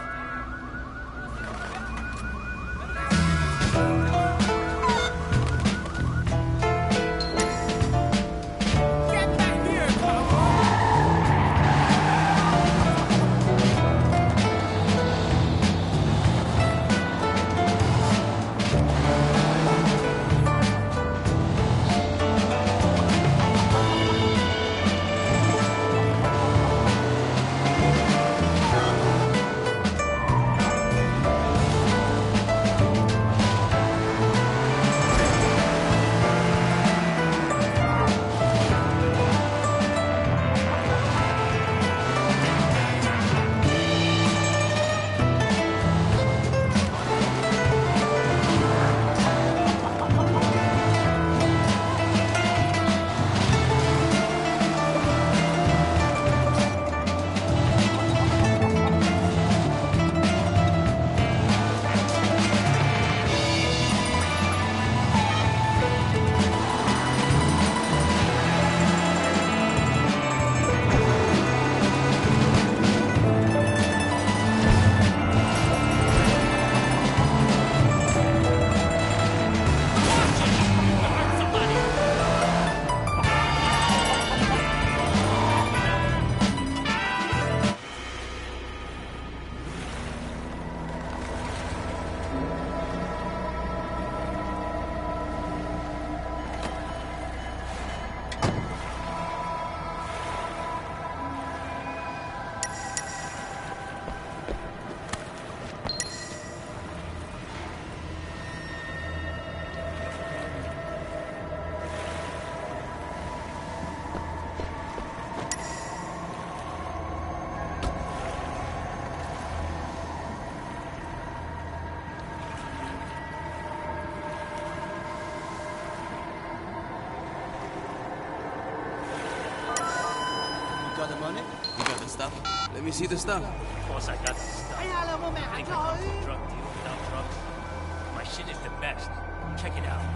got the money? You got the stuff? Let me see the stuff. Of course I got the stuff. I think I come to a drug deal without drugs. My shit is the best. Check it out.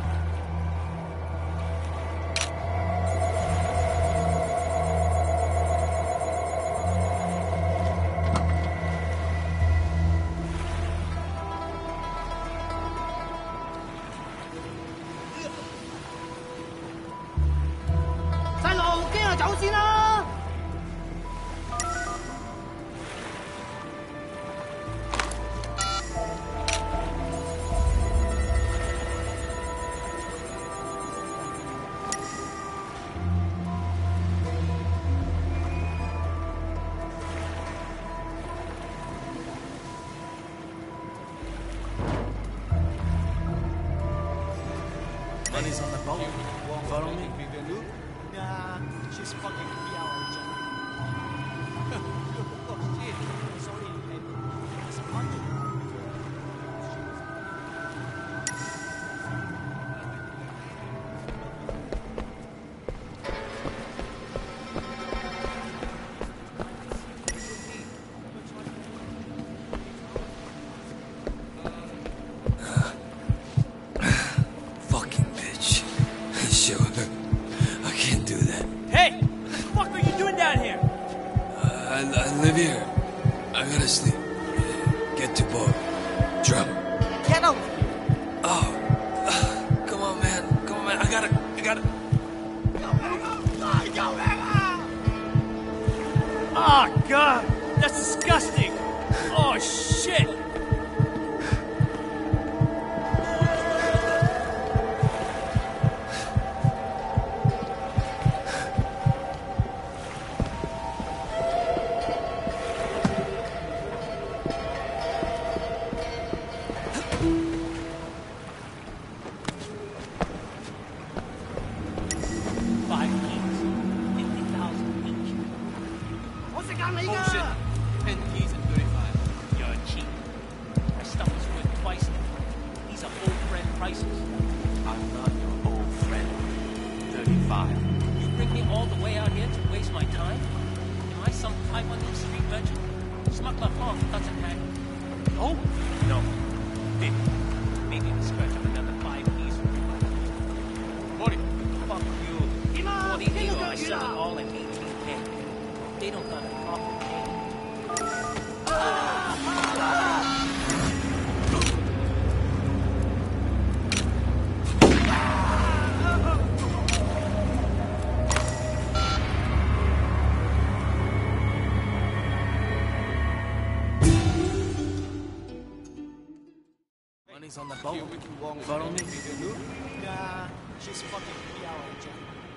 Money's on the boat. Follow me. Nah, she's fucking three hours. Oh shit, it's already in paper. It's a hundred. Live here. I gotta sleep. Get to boat. Drum. Get out! Oh. Come on, man. Come on, man. I gotta. I gotta. Oh, God! That's disgusting! Oh, shit! Ah! Johnny's on the boat. Follow me. Nah, she's fucking me out, Jack.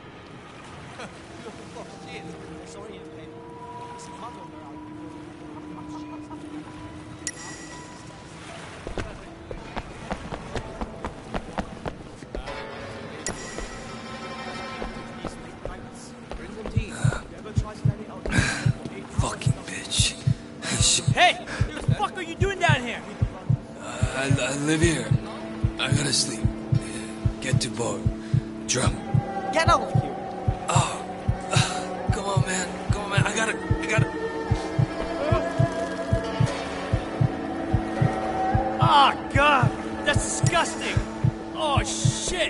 Fuck, shit. Sorry, man. It's hot on her. Fucking bitch. Hey! What the fuck are you doing down here? Uh, I, I live here. I gotta sleep. Get to boat. Drunk. Get out of here! Oh. Uh, come on, man. Come on, man. I gotta... I gotta... Oh, God! That's disgusting! Oh, shit!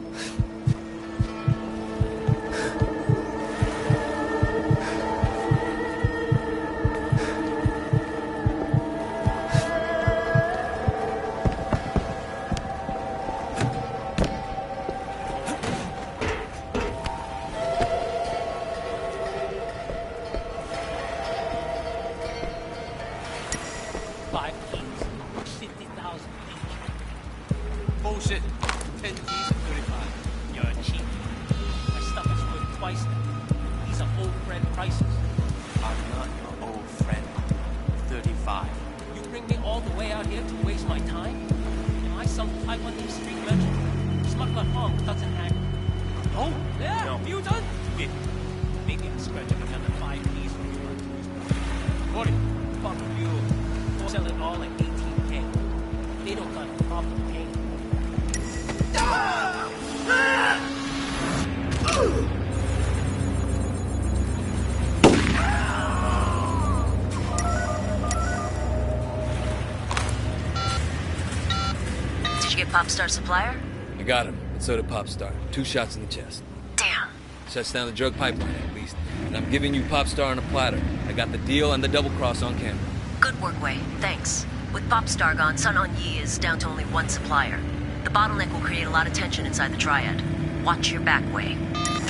Five keys, fifty thousand each. Bullshit. Ten keys and thirty-five. You're a cheap. My stuff is worth twice that. These are old friend prices. I'm not your old friend. thirty-five. You bring me all the way out here to waste my time? Am I some five hundred street merchant? Smuggler Hong doesn't hang. No? Yeah, no. You done? Yeah. Maybe I scratch up another five keys from you. Forty. Fuck you. Sell it all at eighteen K. They don't got a problem paying. Did you get Popstar supplier? I got him. And so did Popstar. Two shots in the chest. Damn. Shuts down the drug pipeline, at least. And I'm giving you Popstar on a platter. I got the deal and the double cross on camera. Good work, Wei. Thanks. With Popstar gone, Sun On Yi is down to only one supplier. The bottleneck will create a lot of tension inside the triad. Watch your back, Wei.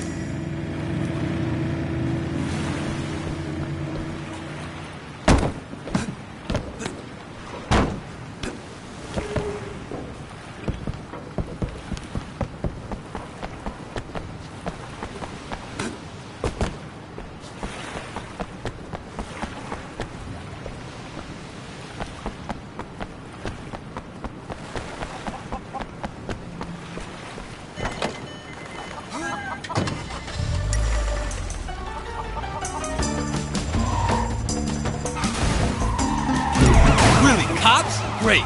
Cops? Great.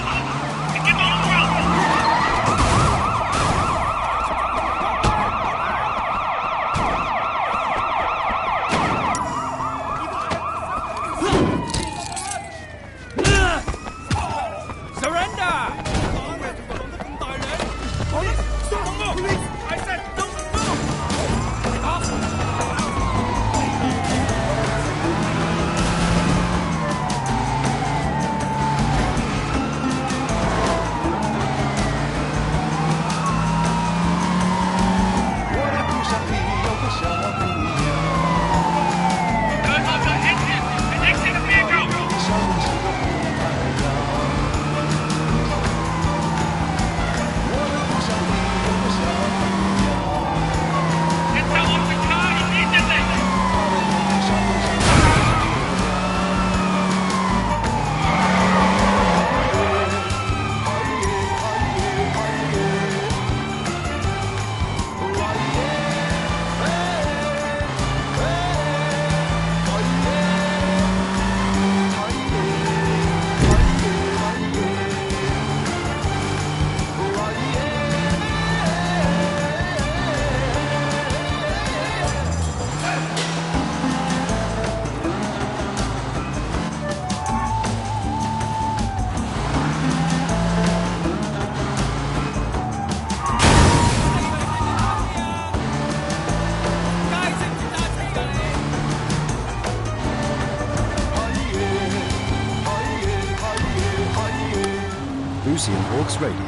Lucy and Hawks Radio.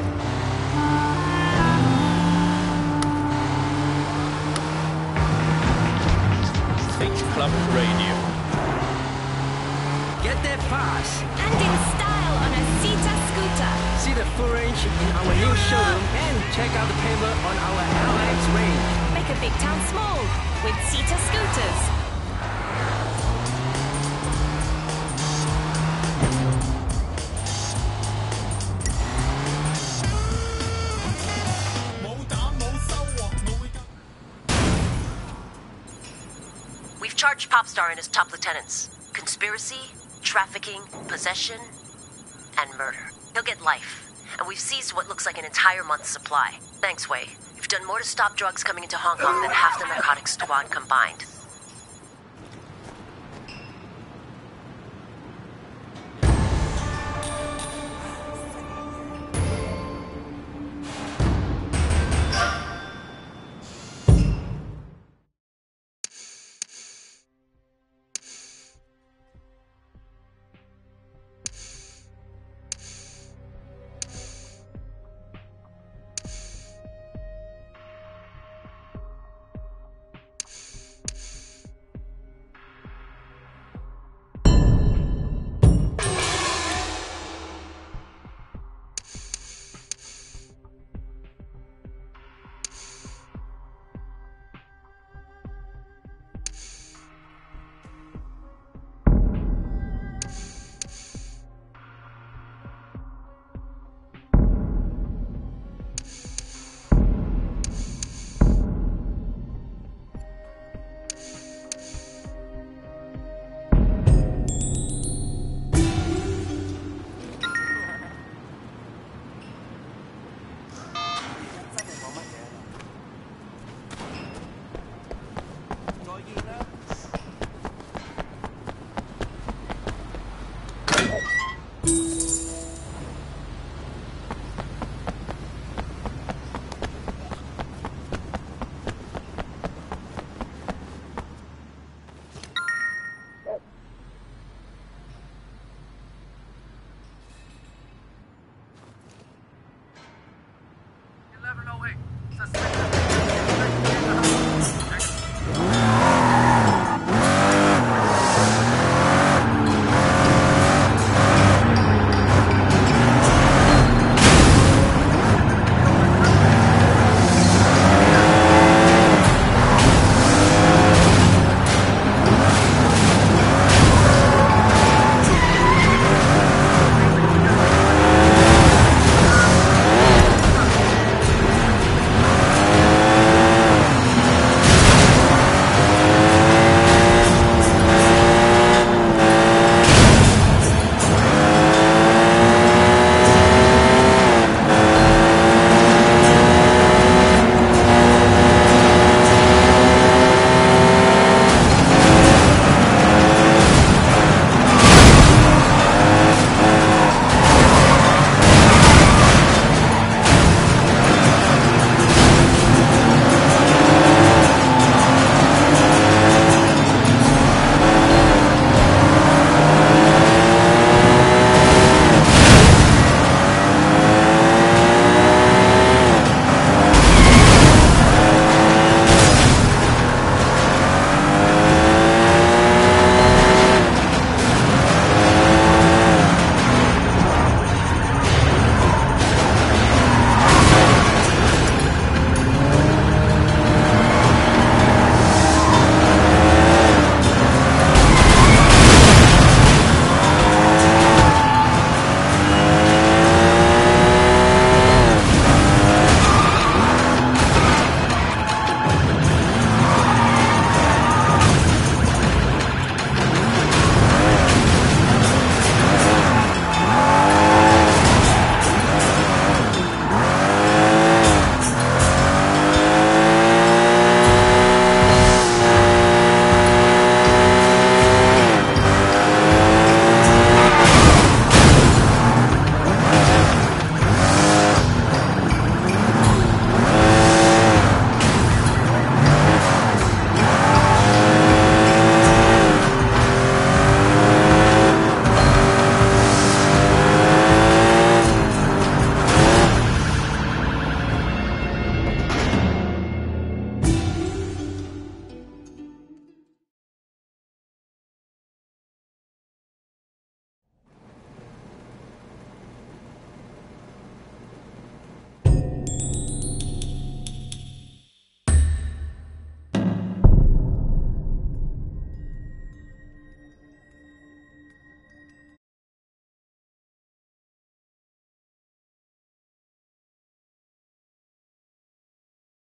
Think Club Radio. Get there fast. And in style on a Sita scooter. See the our new showroom and check out the paper on our L X range. Make a big town small with Cita scooters. We've charged Popstar and his top lieutenants. Conspiracy, trafficking, possession, and murder. He'll get life. And we've seized what looks like an entire month's supply. Thanks, Wei. You've done more to stop drugs coming into Hong Kong than half the narcotics squad combined.